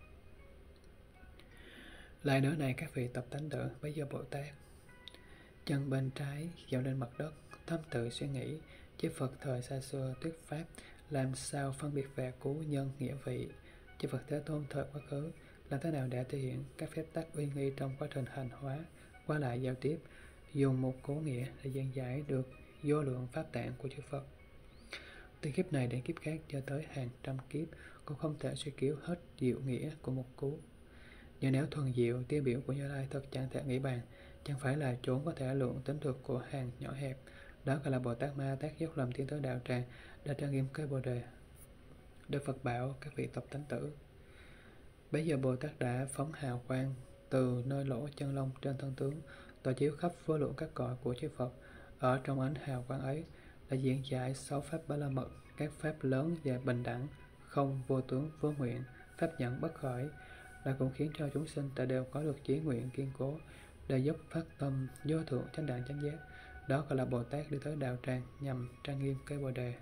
Lại nữa này các vị tập tánh tử, bây giờ Bồ Tát chân bên trái dạo lên mặt đất, thâm tự suy nghĩ chư Phật thời xa xưa thuyết pháp làm sao phân biệt về cứu nhân nghĩa vị. Chư Phật Thế Tôn thời quá khứ làm thế nào để thể hiện các phép tắc uy nghi trong quá trình hành hóa, qua lại giao tiếp, dùng một cố nghĩa để giảng giải được vô lượng pháp tạng của chư Phật. Từ kiếp này đến kiếp khác cho tới hàng trăm kiếp cũng không thể suy cứu hết diệu nghĩa của một cú. Nhưng nếu thuần diệu tiêu biểu của Như Lai thật chẳng thể nghĩ bàn, chẳng phải là chốn có thể lượng tính được của hàng nhỏ hẹp. Đó gọi là Bồ Tát Ma Tát dốc lòng tiến tới đạo tràng để trang nghiêm cây Bồ đề. Đức Phật bảo các vị tập tánh tử, bây giờ Bồ Tát đã phóng hào quang từ nơi lỗ chân lông trên thân tướng, tỏa chiếu khắp vô lượng các cõi của chư Phật. Ở trong ánh hào quang ấy đã diễn giải sáu pháp Ba La Mật, các pháp lớn và bình đẳng, không vô tướng vô nguyện, pháp nhận bất khởi, là cũng khiến cho chúng sinh ta đều có được chí nguyện kiên cố để giúp phát tâm vô thượng chánh đẳng chánh giác. Đó gọi là Bồ Tát đi tới đạo tràng nhằm trang nghiêm cây Bồ đề.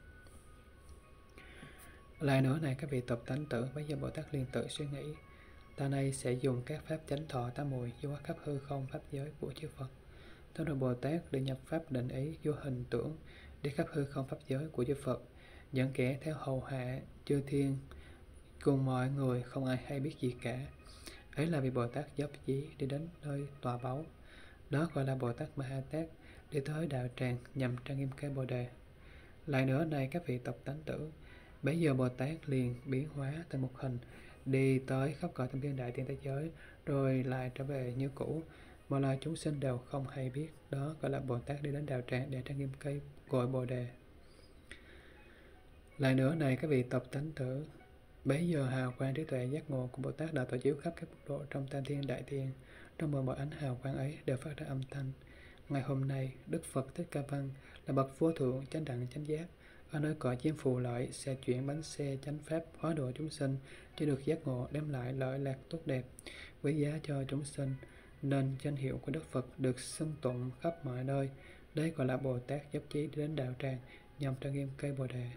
Lại nữa này các vị tập tánh tử, bây giờ Bồ Tát liền tự suy nghĩ, ta nay sẽ dùng các pháp chánh thọ tam muội vô khắp hư không pháp giới của chư Phật. Thế rồi Bồ Tát để nhập pháp định ý vô hình tưởng đi khắp hư không pháp giới của chư Phật, dẫn kẻ theo hầu hạ chư thiên cùng mọi người không ai hay biết gì cả. Ấy là vì Bồ Tát dốc chí đi đến nơi tòa báu. Đó gọi là Bồ Tát Ma Ha Tát đi tới đạo tràng nhằm trang nghiêm cây Bồ đề. Lại nữa này các vị tập tánh tử, bấy giờ Bồ Tát liền biến hóa thành một hình, đi tới khắp cõi tam thiên đại thiên thế giới, rồi lại trở về như cũ. Mọi loài chúng sinh đều không hay biết. Đó gọi là Bồ Tát đi đến đạo tràng để trang nghiêm cây cội Bồ đề. Lại nữa này các vị tập tánh tử, bấy giờ hào quang trí tuệ giác ngộ của Bồ Tát đã tỏa chiếu khắp các mức độ trong tam thiên đại thiên. Trong mỗi mỗi ánh hào quang ấy đều phát ra âm thanh. Ngày hôm nay, Đức Phật Thích Ca Văn là bậc vô thượng chánh đẳng chánh giác, ở nơi cõi chim phù lợi sẽ chuyển bánh xe chánh pháp hóa độ chúng sinh cho được giác ngộ, đem lại lợi lạc tốt đẹp quý giá cho chúng sinh, nên danh hiệu của Đức Phật được xưng tụng khắp mọi nơi. Đây gọi là Bồ Tát dốc chí đến đạo tràng nhằm trang nghiêm cây Bồ đề.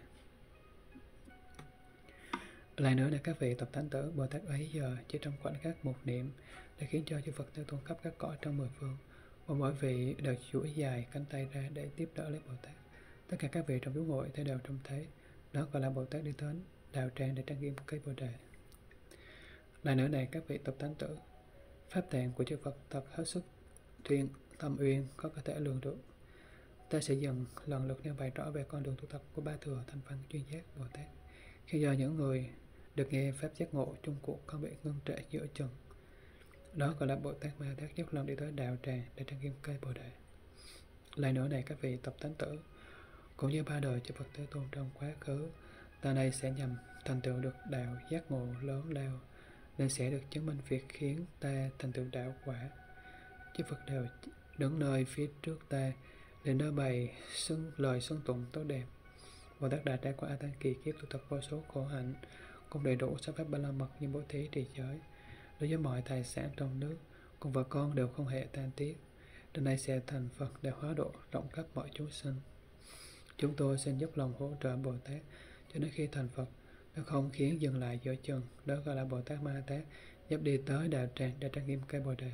Lại nữa là các vị tập tánh tử, Bồ Tát ấy giờ chỉ trong khoảnh khắc một niệm để khiến cho chư Phật Thế Tôn khắp các cõi trong mười phương, và mỗi vị đều duỗi dài cánh tay ra để tiếp đỡ lấy Bồ Tát. Tất cả các vị trong chúng hội thấy đều trông thấy. Đó gọi là Bồ Tát đi đến đạo tràng để trang nghiêm cây Bồ đề. Lại nữa này các vị tập tánh tử, pháp tạng của chư Phật thật hết sức thuyên thâm uyên, có có thể lường được. Ta sẽ dần lần lượt nêu bày rõ về con đường tu tập của ba thừa thành phần chuyên giác Bồ Tát. Khi giờ những người được nghe pháp giác ngộ chung cuộc không bị ngưng trệ giữa chừng. Đó gọi là Bồ Tát Ma Tát dốc lòng đi tới đạo tràng để trang nghiêm cây Bồ đề. Lại nữa này các vị tập tánh tử, cũng như ba đời chư Phật Thế Tôn trong quá khứ, ta nay sẽ nhằm thành tựu được đạo giác ngộ lớn lao, nên sẽ được chứng minh việc khiến ta thành tựu đạo quả. Chư Phật đều đứng nơi phía trước ta để nơi bày xưng lời xưng tụng tốt đẹp. Bồ Tát đã trải qua a tăng kỳ kiếp tu tập vô số khổ hạnh, cũng đầy đủ sáu pháp Ba La Mật như bố thí trì giới. Đối với mọi tài sản trong nước cùng vợ con đều không hề tan tiếc. Đến nay sẽ thành Phật để hóa độ rộng khắp mọi chúng sinh. Chúng tôi xin dốc lòng hỗ trợ Bồ Tát cho đến khi thành Phật, nó không khiến dừng lại giữa chừng. Đó gọi là Bồ Tát Ma Tát dốc đi tới đạo tràng để trang nghiêm cây Bồ đề.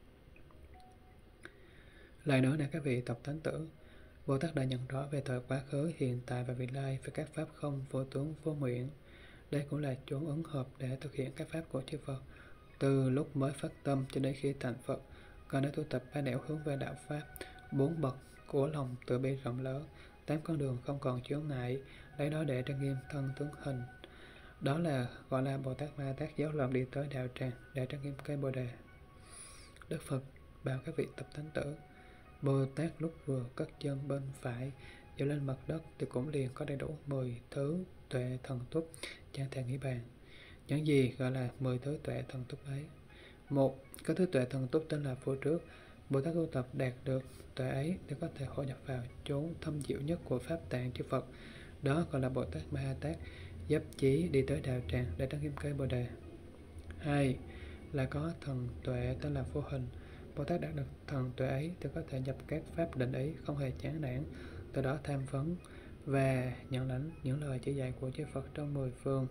Lại nữa là các vị tập tánh tử, Bồ Tát đã nhận rõ về thời quá khứ, hiện tại và vị lai về các pháp không vô tướng vô nguyện. Đây cũng là chốn ứng hợp để thực hiện các pháp của chư Phật từ lúc mới phát tâm cho đến khi thành Phật. Còn nếu tu tập ba nẻo hướng về đạo pháp, bốn bậc của lòng từ bi rộng lớn, tám con đường không còn chướng ngại, lấy đó để trang nghiêm thân tướng hình. Đó là gọi là Bồ Tát Ma Tát dốc lòng đi tới đạo tràng để trang nghiêm cây Bồ đề. Đức Phật bảo các vị tập tánh tử, Bồ Tát lúc vừa cất chân bên phải dạo lên mặt đất thì cũng liền có đầy đủ mười thứ tuệ thần túc chẳng thể nghĩ bàn. Những gì gọi là mười thứ tuệ thần túc ấy? Một, có thứ tuệ thần túc tên là vô trước. Bồ Tát tu tập đạt được tuệ ấy để có thể hội nhập vào chốn thâm diệu nhất của pháp tạng chư Phật. Đó gọi là Bồ Tát Ma Ha Tát dấp chí đi tới đạo tràng để trang nghiêm cây Bồ đề. Hai là có thần tuệ tên là vô hình. Bồ Tát đạt được thần tuệ ấy thì có thể nhập các pháp định ý không hề chán nản, từ đó tham vấn và nhận lãnh những lời chỉ dạy của chư Phật trong mười phương.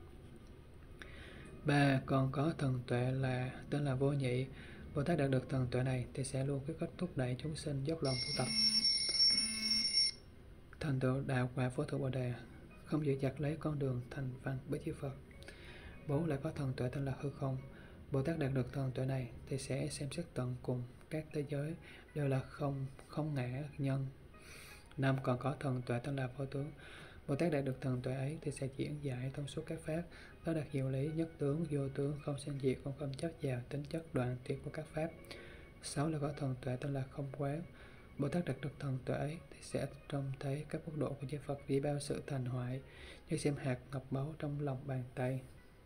Ba còn có thần tuệ là tên là vô nhị. Bồ Tát đạt được thần tuệ này thì sẽ luôn khuyến khích thúc đẩy chúng sinh dốc lòng tu tập thành tựu đạo quả vô thượng Bồ đề, không giữ chặt lấy con đường thành văn với chư Phật. Bốn là có thần tuệ tên là hư không. Bồ Tát đạt được thần tuệ này thì sẽ xem xét tận cùng các thế giới đều là không, không ngã nhân. Năm còn có thần tuệ tên là vô tướng. Bồ Tát đạt được thần tuệ ấy thì sẽ diễn giải thông suốt các pháp, đó đạt diệu lý, nhất tướng, vô tướng, không sinh diệt, không không chất vào tính chất đoạn tuyệt của các pháp. Sáu là có thần tuệ tên là không quán. Bồ Tát đạt được thần tuệ ấy thì sẽ trông thấy các mức độ của chư Phật vì bao sự thành hoại, như xem hạt ngọc báu trong lòng bàn tay.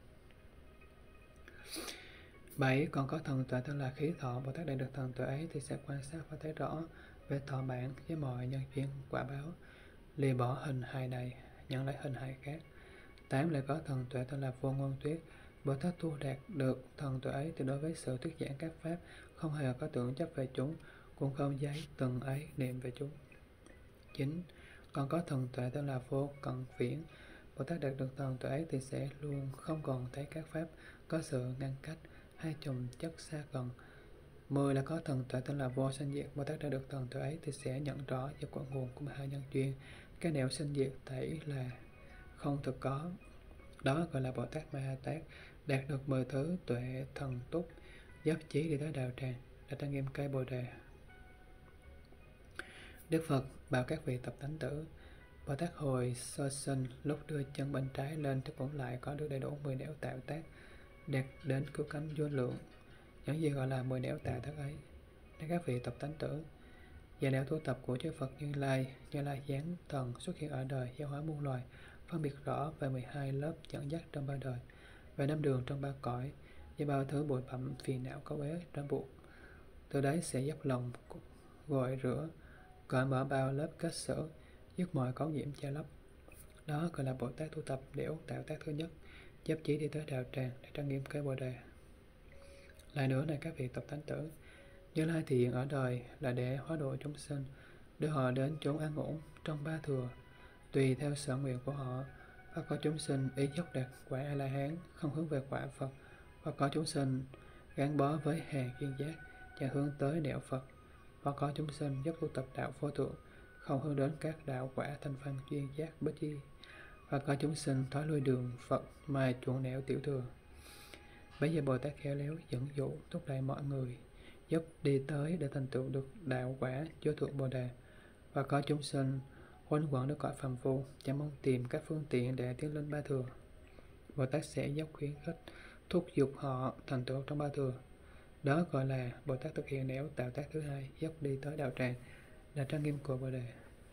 Bảy còn có thần tuệ tên là khí thọ. Bồ Tát đạt được thần tuệ ấy thì sẽ quan sát và thấy rõ về thọ bản với mọi nhân duyên quả báo, lìa bỏ hình hài này, nhận lấy hình hài khác. Tám lại có thần tuệ tên là vô ngôn thuyết. Bồ Tát tu đạt được thần tuệ ấy thì đối với sự thuyết giảng các pháp không hề có tưởng chấp về chúng, cũng không giấy từng ấy niệm về chúng. Chín còn có thần tuệ tên là vô cận viễn. Bồ Tát đạt được thần tuệ ấy thì sẽ luôn không còn thấy các pháp có sự ngăn cách hai chùm chất xa gần. Mười là có thần tuệ tên là vô sinh diệt. Bồ Tát đạt được thần tuệ ấy thì sẽ nhận rõ về cội nguồn của hai nhân duyên, cái nẻo sinh diệt thảy là không thực có, đó gọi là Bồ Tát Ma Ha Tát. Đạt được mười thứ tuệ thần túc, dấp chí đi tới đạo tràng để trang nghiêm cây Bồ đề. Đức Phật bảo các vị tập tánh tử: Bồ Tát hồi sơ sinh lúc đưa chân bên trái lên thì cũng lại có được đầy đủ mười nẻo tạo tác, đạt đến cứu cánh vô lượng. Những gì gọi là mười nẻo tạo tác ấy? Nên các vị tập tánh tử, và nẻo tu tập của chư Phật Như Lai, Như Lai giáng thần xuất hiện ở đời, giáo hóa muôn loài, phân biệt rõ về mười hai lớp dẫn dắt trong ba đời, về năm đường trong ba cõi, với bao thứ bụi bặm phiền não cấu uế trói buộc. Từ đấy sẽ dốc lòng gội rửa, cởi mở bao lớp kết sở, dứt mọi cấu nhiễm che lấp. Đó gọi là Bồ Tát tu tập nẻo tạo tác thứ nhất, dấp chí đi tới đạo tràng để trang nghiêm cây Bồ đề. Lại nữa này các vị tập tánh tử, Như Lai thì hiện ở đời là để hóa độ chúng sinh, đưa họ đến chốn an ổn trong ba thừa, tùy theo sở nguyện của họ. Và có chúng sinh ý dốc đạt quả A La Hán, không hướng về quả Phật, và có chúng sinh gắn bó với hàng duyên giác, và hướng tới nẻo Phật, và có chúng sinh dốc tu tập đạo vô thượng, không hướng đến các đạo quả thanh văn duyên giác bất di, và có chúng sinh thoái lui đường Phật mà chuộng nẻo tiểu thừa. Bây giờ Bồ Tát khéo léo dẫn dụ thúc đẩy mọi người dốc đi tới để thành tựu được đạo quả vô thượng Bồ đề, và có chúng sinh quanh quẩn được cõi phàm phu, chẳng mong tìm các phương tiện để tiến lên ba thừa. Bồ Tát sẽ dốc khuyến khích thúc giục họ thành tựu trong ba thừa. Đó gọi là Bồ Tát thực hiện nẻo tạo tác thứ hai, dốc đi tới đạo tràng là trang nghiêm của Bồ đề.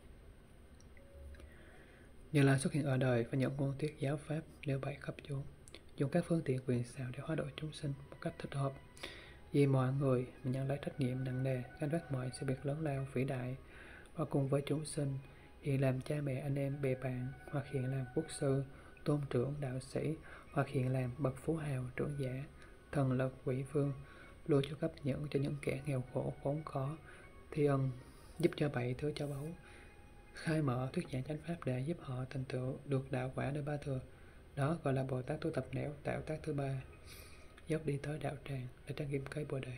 Như Lai xuất hiện ở đời và nhận ngôn thuyết giáo pháp nêu bày khắp chốn, dùng các phương tiện quyền xảo để hóa độ chúng sinh một cách thích hợp. Vì mọi người mình nhận lấy trách nhiệm nặng nề, gánh vác mọi sự việc lớn lao vĩ đại, và cùng với chúng sinh hiện làm cha mẹ anh em bè bạn, hoặc hiện làm quốc sư, tôn trưởng, đạo sĩ, hoặc hiện làm bậc phú hào, trưởng giả, thần lực, quỷ vương, luôn cho cấp những cho những kẻ nghèo khổ khốn khó, thi ân, giúp cho bảy thứ cho báu, khai mở thuyết giảng chánh pháp để giúp họ thành tựu được đạo quả nơi ba thừa. Đó gọi là Bồ Tát tu tập nẻo tạo tác thứ ba, dốc đi tới đạo tràng để trang nghiêm cây Bồ đề.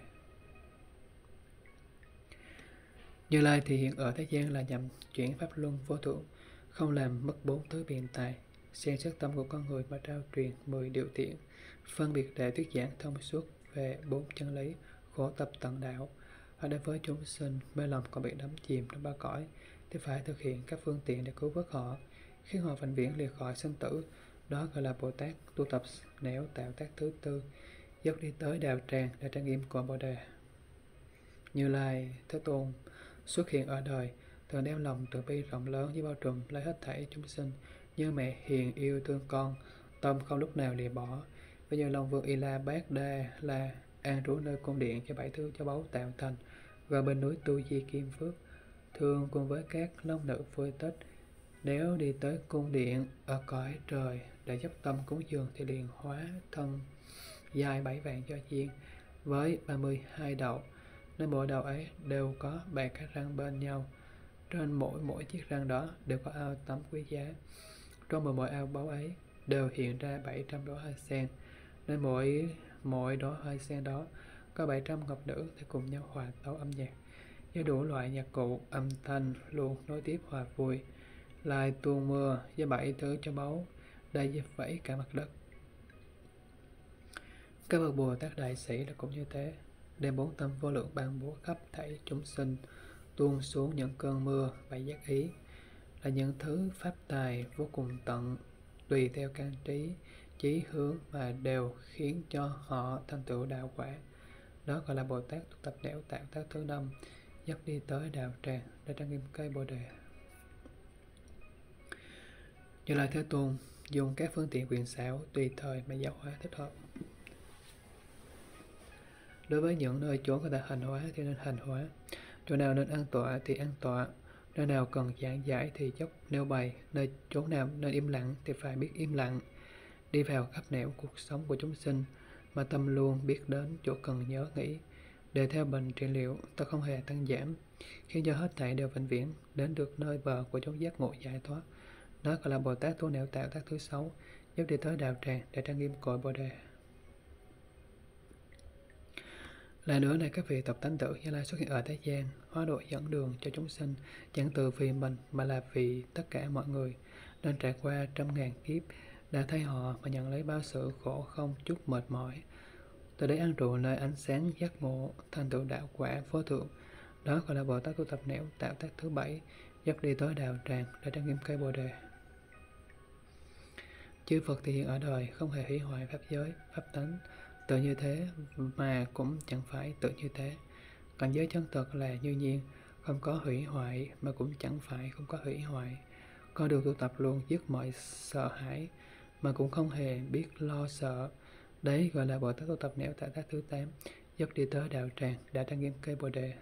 Như Lai thì hiện ở thế gian là nhằm chuyển pháp luân vô thượng, không làm mất bốn thứ biện tài, xem xét tâm của con người mà trao truyền mười điều thiện, phân biệt để thuyết giảng thông suốt về bốn chân lý, khổ tập tận đạo. Và đối với chúng sinh mê lòng còn bị đắm chìm trong ba cõi thì phải thực hiện các phương tiện để cứu vớt họ, khiến họ vĩnh viễn lìa khỏi sinh tử. Đó gọi là Bồ Tát tu tập nẻo tạo tác thứ tư, dốc đi tới đạo tràng để trang nghiêm của Bồ đề. Như Lai Thế Tôn xuất hiện ở đời, thường đem lòng từ bi rộng lớn với bao trùm lấy hết thảy chúng sinh, như mẹ hiền yêu thương con, tâm không lúc nào lìa bỏ. Bây giờ Long Vương Y La Bát Đa là an trú nơi cung điện cho bảy thứ cho báu tạo thành, và bên núi Tu Di Kim Phước, thường cùng với các long nữ phơi tích, Nếu đi tới cung điện ở cõi trời để dốc tâm cúng dường thì liền hóa thân dài bảy vạn cho chiên với ba mươi hai đầu, nên mỗi đầu ấy đều có bảy cái răng bên nhau. Trên mỗi mỗi chiếc răng đó đều có ao tắm quý giá. Trong mỗi mỗi ao báu ấy đều hiện ra bảy trăm đóa hoa sen, nên mỗi mỗi đóa hoa sen đó có bảy trăm ngọc nữ để cùng nhau hòa tấu âm nhạc với đủ loại nhạc cụ âm thanh luôn nối tiếp hòa vui, lại tuôn mưa với bảy thứ cho báu đầy dập vẫy cả mặt đất. Các bậc Bồ Tát đại sĩ là cũng như thế, đem bốn tâm vô lượng ban bố khắp thảy chúng sinh, tuôn xuống những cơn mưa bảy giác ý, là những thứ pháp tài vô cùng tận, tùy theo căn trí chí hướng mà đều khiến cho họ thành tựu đạo quả. Đó gọi là Bồ Tát tu tập nẻo tạo tác thứ năm, dắt đi tới đạo tràng để trang nghiêm cây Bồ đề. Như Lai Thế Tôn dùng các phương tiện quyền xảo tùy thời mà giáo hóa thích hợp. Đối với những nơi chốn người ta hành hóa thì nên hành hóa, chỗ nào nên an tọa thì an tọa, nơi nào cần giảng giải thì dốc nêu bày, nơi chốn nào nên im lặng thì phải biết im lặng. Đi vào khắp nẻo cuộc sống của chúng sinh mà tâm luôn biết đến chỗ cần nhớ nghĩ, để theo bệnh trị liệu, ta không hề tăng giảm, khiến cho hết thảy đều vĩnh viễn đến được nơi bờ của chốn giác ngộ giải thoát. Đó gọi là Bồ Tát tu nẻo tạo tác thứ sáu, giúp đi tới đạo tràng để trang nghiêm cội Bồ đề. Lại nữa này, các vị tập tánh tử Như Lai xuất hiện ở thế gian, hóa độ dẫn đường cho chúng sinh, chẳng tự vì mình mà là vì tất cả mọi người, nên trải qua trăm ngàn kiếp đã thấy họ mà nhận lấy bao sự khổ không chút mệt mỏi, từ đấy an trụ nơi ánh sáng giác ngộ, thành tựu đạo quả vô thượng. Đó gọi là Bồ Tát tu tập nẻo tạo tác thứ bảy, dắt đi tới đạo tràng để trang nghiêm cây Bồ đề. Chư Phật thì hiện ở đời không hề hủy hoại pháp giới, pháp tánh, tự như thế mà cũng chẳng phải tự như thế. Cảnh giới chân thật là như nhiên, không có hủy hoại mà cũng chẳng phải không có hủy hoại. Con đường tu tập luôn dứt mọi sợ hãi mà cũng không hề biết lo sợ. Đấy gọi là Bồ Tát tu tập nẻo tạo tác thứ tám, dắt đi tới đạo tràng đã trang nghiêm cây Bồ đề.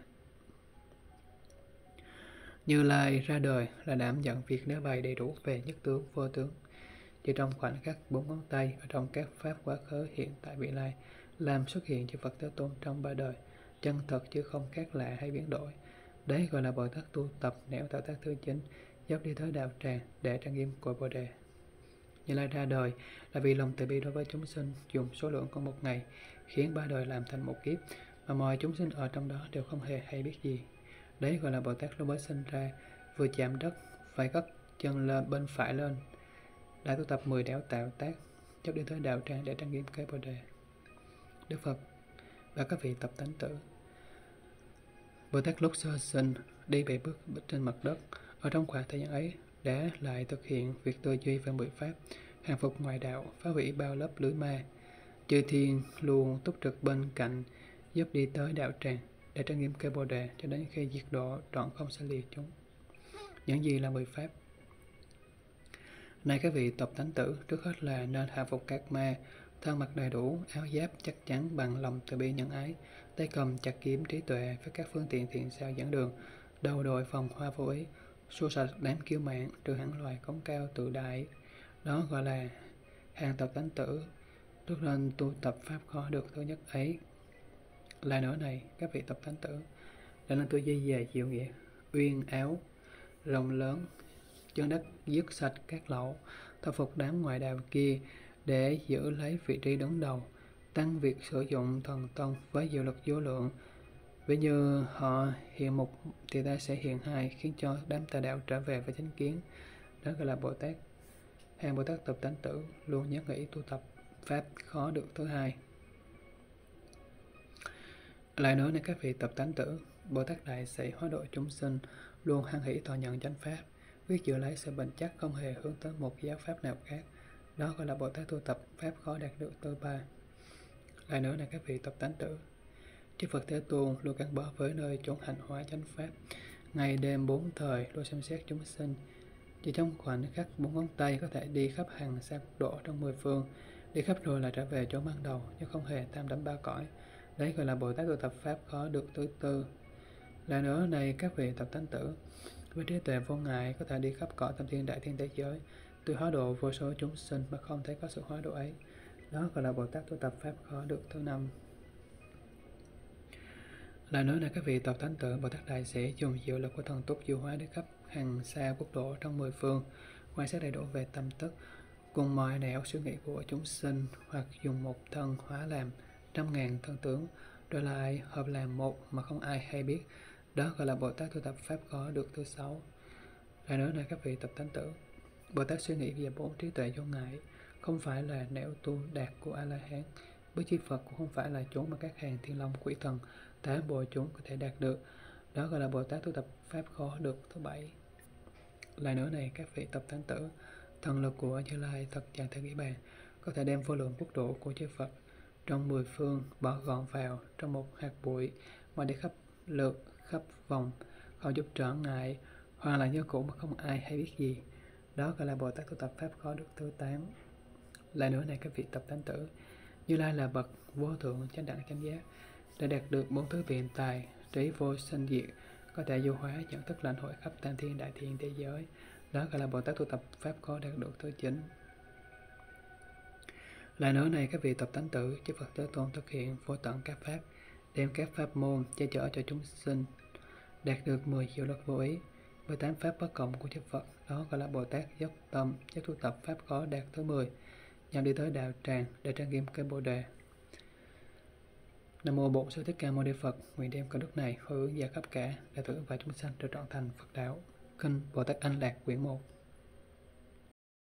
Như Lai ra đời là đảm nhận việc nêu bày đầy đủ về nhất tướng vô tướng. Chỉ trong khoảnh khắc bốn ngón tay ở trong các pháp quá khứ hiện tại vị lai, làm xuất hiện chư Phật Thế Tôn trong ba đời, chân thật chứ không khác lạ hay biến đổi. Đấy gọi là Bồ Tát tu tập nẻo tạo tác thứ chín, dắt đi tới đạo tràng để trang nghiêm cội Bồ đề. Như Lai ra đời là vì lòng từ bi đối với chúng sinh, dùng số lượng con một ngày khiến ba đời làm thành một kiếp, mà mọi chúng sinh ở trong đó đều không hề hay biết gì. Đấy gọi là Bồ Tát lúc mới sinh ra, vừa chạm đất phải cất chân lên bên phải lên, đã tu tập mười nẻo tạo tác, dắt đi tới đạo tràng để trang nghiêm cây Bồ đề. Đức Phật và các vị tập tánh tử, Bồ Tát lúc sơ sinh đi bảy bước trên mặt đất, ở trong khoảng thời gian ấy đã lại thực hiện việc tư duy về mười pháp, hàng phục ngoại đạo, phá hủy bao lớp lưới ma. Chư thiên luôn túc trực bên cạnh, giúp đi tới đạo tràng để trang nghiêm cây Bồ đề cho đến khi diệt độ trọn không sẽ lìa chúng. Những gì là mười pháp? Này các vị tập tánh tử, trước hết là nên hạ phục các ma, thân mặc đầy đủ, áo giáp chắc chắn bằng lòng từ bi nhân ái, tay cầm chặt kiếm trí tuệ với các phương tiện thiện xảo dẫn đường, đầu đội vòng hoa vô ý, xua sạch đám kiêu mạn, trừ hẳn loài cống cao tự đại. Đó gọi là hàng tập tánh tử. Trước nên tu tập pháp khó được thứ nhất ấy. Lại nữa này, các vị tập tánh tử, đã nên tu di về diệu nghĩa, uyên áo, rộng lớn, chân đất dứt sạch các lậu, thuyết phục đám ngoại đạo kia để giữ lấy vị trí đứng đầu, tăng việc sử dụng thần tông với diệu lực vô lượng. Ví như họ hiện một thì ta sẽ hiện hai, khiến cho đám tà đạo trở về với chánh kiến. Đó gọi là Bồ Tát. Hàng Bồ Tát tập tánh tử luôn nhớ nghĩ tu tập pháp khó được thứ hai. Lại nữa này các vị tập tánh tử, Bồ Tát đại sĩ hóa độ chúng sinh luôn hoan hỷ thọ nhận chánh pháp, quyết giữ lấy sự bền chắc, không hề hướng tới một giáo pháp nào khác. Đó gọi là Bồ Tát tu tập pháp khó đạt được thứ ba. Lại nữa này các vị tập tánh tử, chư Phật Thế Tôn luôn gắn bó với nơi chốn hành hóa chánh pháp, ngày đêm bốn thời luôn xem xét chúng sinh. Chỉ trong khoảnh khắc bốn ngón tay có thể đi khắp hàng xa quốc độ trong mười phương, đi khắp rồi lại trở về chỗ ban đầu, nhưng không hề tam đắm ba cõi. Đấy gọi là Bồ Tát tu tập pháp khó được thứ tư. Lại nữa này các vị tập tánh tử, Với trí tuệ vô ngại có thể đi khắp cõi tam thiên đại thiên thế giới, từ hóa độ vô số chúng sinh mà không thấy có sự hóa độ ấy. Đó gọi là Bồ Tát tu tập pháp khó được thứ năm. Lại nói là các vị tập thánh tử Bồ Tát Đại Sĩ dùng diệu lực của thần túc diệu hóa đi khắp hàng xa quốc độ trong mười phương, quan sát đầy đủ về tâm tức cùng mọi nẻo suy nghĩ của chúng sinh, hoặc dùng một thân hóa làm trăm ngàn thân tướng, rồi lại hợp làm một mà không ai hay biết. Đó gọi là Bồ Tát tu tập pháp khó được thứ sáu. Lại nữa là các vị tập thánh tử Bồ Tát suy nghĩ về bốn trí tuệ vô ngại, không phải là nẻo tu đạt của A La Hán. Bố chi Phật cũng không phải là chốn mà các hàng thiên long quỷ thần tám bộ chúng có thể đạt được. Đó gọi là Bồ Tát tu tập pháp khó được thứ bảy. Lại nữa này các vị tập thánh tử, thần lực của Như Lai thật chẳng thể nghĩ bàn, có thể đem vô lượng quốc độ của chư Phật trong mười phương bỏ gọn vào trong một hạt bụi mà đi khắp lượt khắp vòng, không giúp trở ngại, hoặc là như cũ mà không ai hay biết gì. Đó gọi là Bồ Tát tu tập pháp khó được thứ tám. Lại nữa này các vị tập thánh tử, Như Lai là bậc vô thượng chánh đẳng chánh giác, để đạt được bốn thứ biện tài trí vô sinh diệt, có thể vô hóa nhận thức lãnh hội khắp tam thiên đại thiên thế giới. Đó gọi là Bồ Tát tu tập pháp khó đạt được thứ chín. Lại nữa này các vị tập thánh tử, chư Phật Thế Tôn thực hiện vô tận các pháp, đem các pháp môn che chở cho chúng sinh, đạt được mười diệu lực vô ý, mười tám pháp bất cộng của chư Phật. Đó gọi là Bồ Tát dốc tâm giác tu tập pháp khó đạt thứ mười, nhằm đi tới đạo tràng để trang nghiêm cây Bồ đề. Nam mô Bổn Sư Thích Ca Mâu Ni Phật. Nguyện đem công đức này hồi hướng gia khắp cả đệ tử và chúng sanh được trọn thành Phật đạo. Kinh Bồ Tát Anh Lạc quyển một.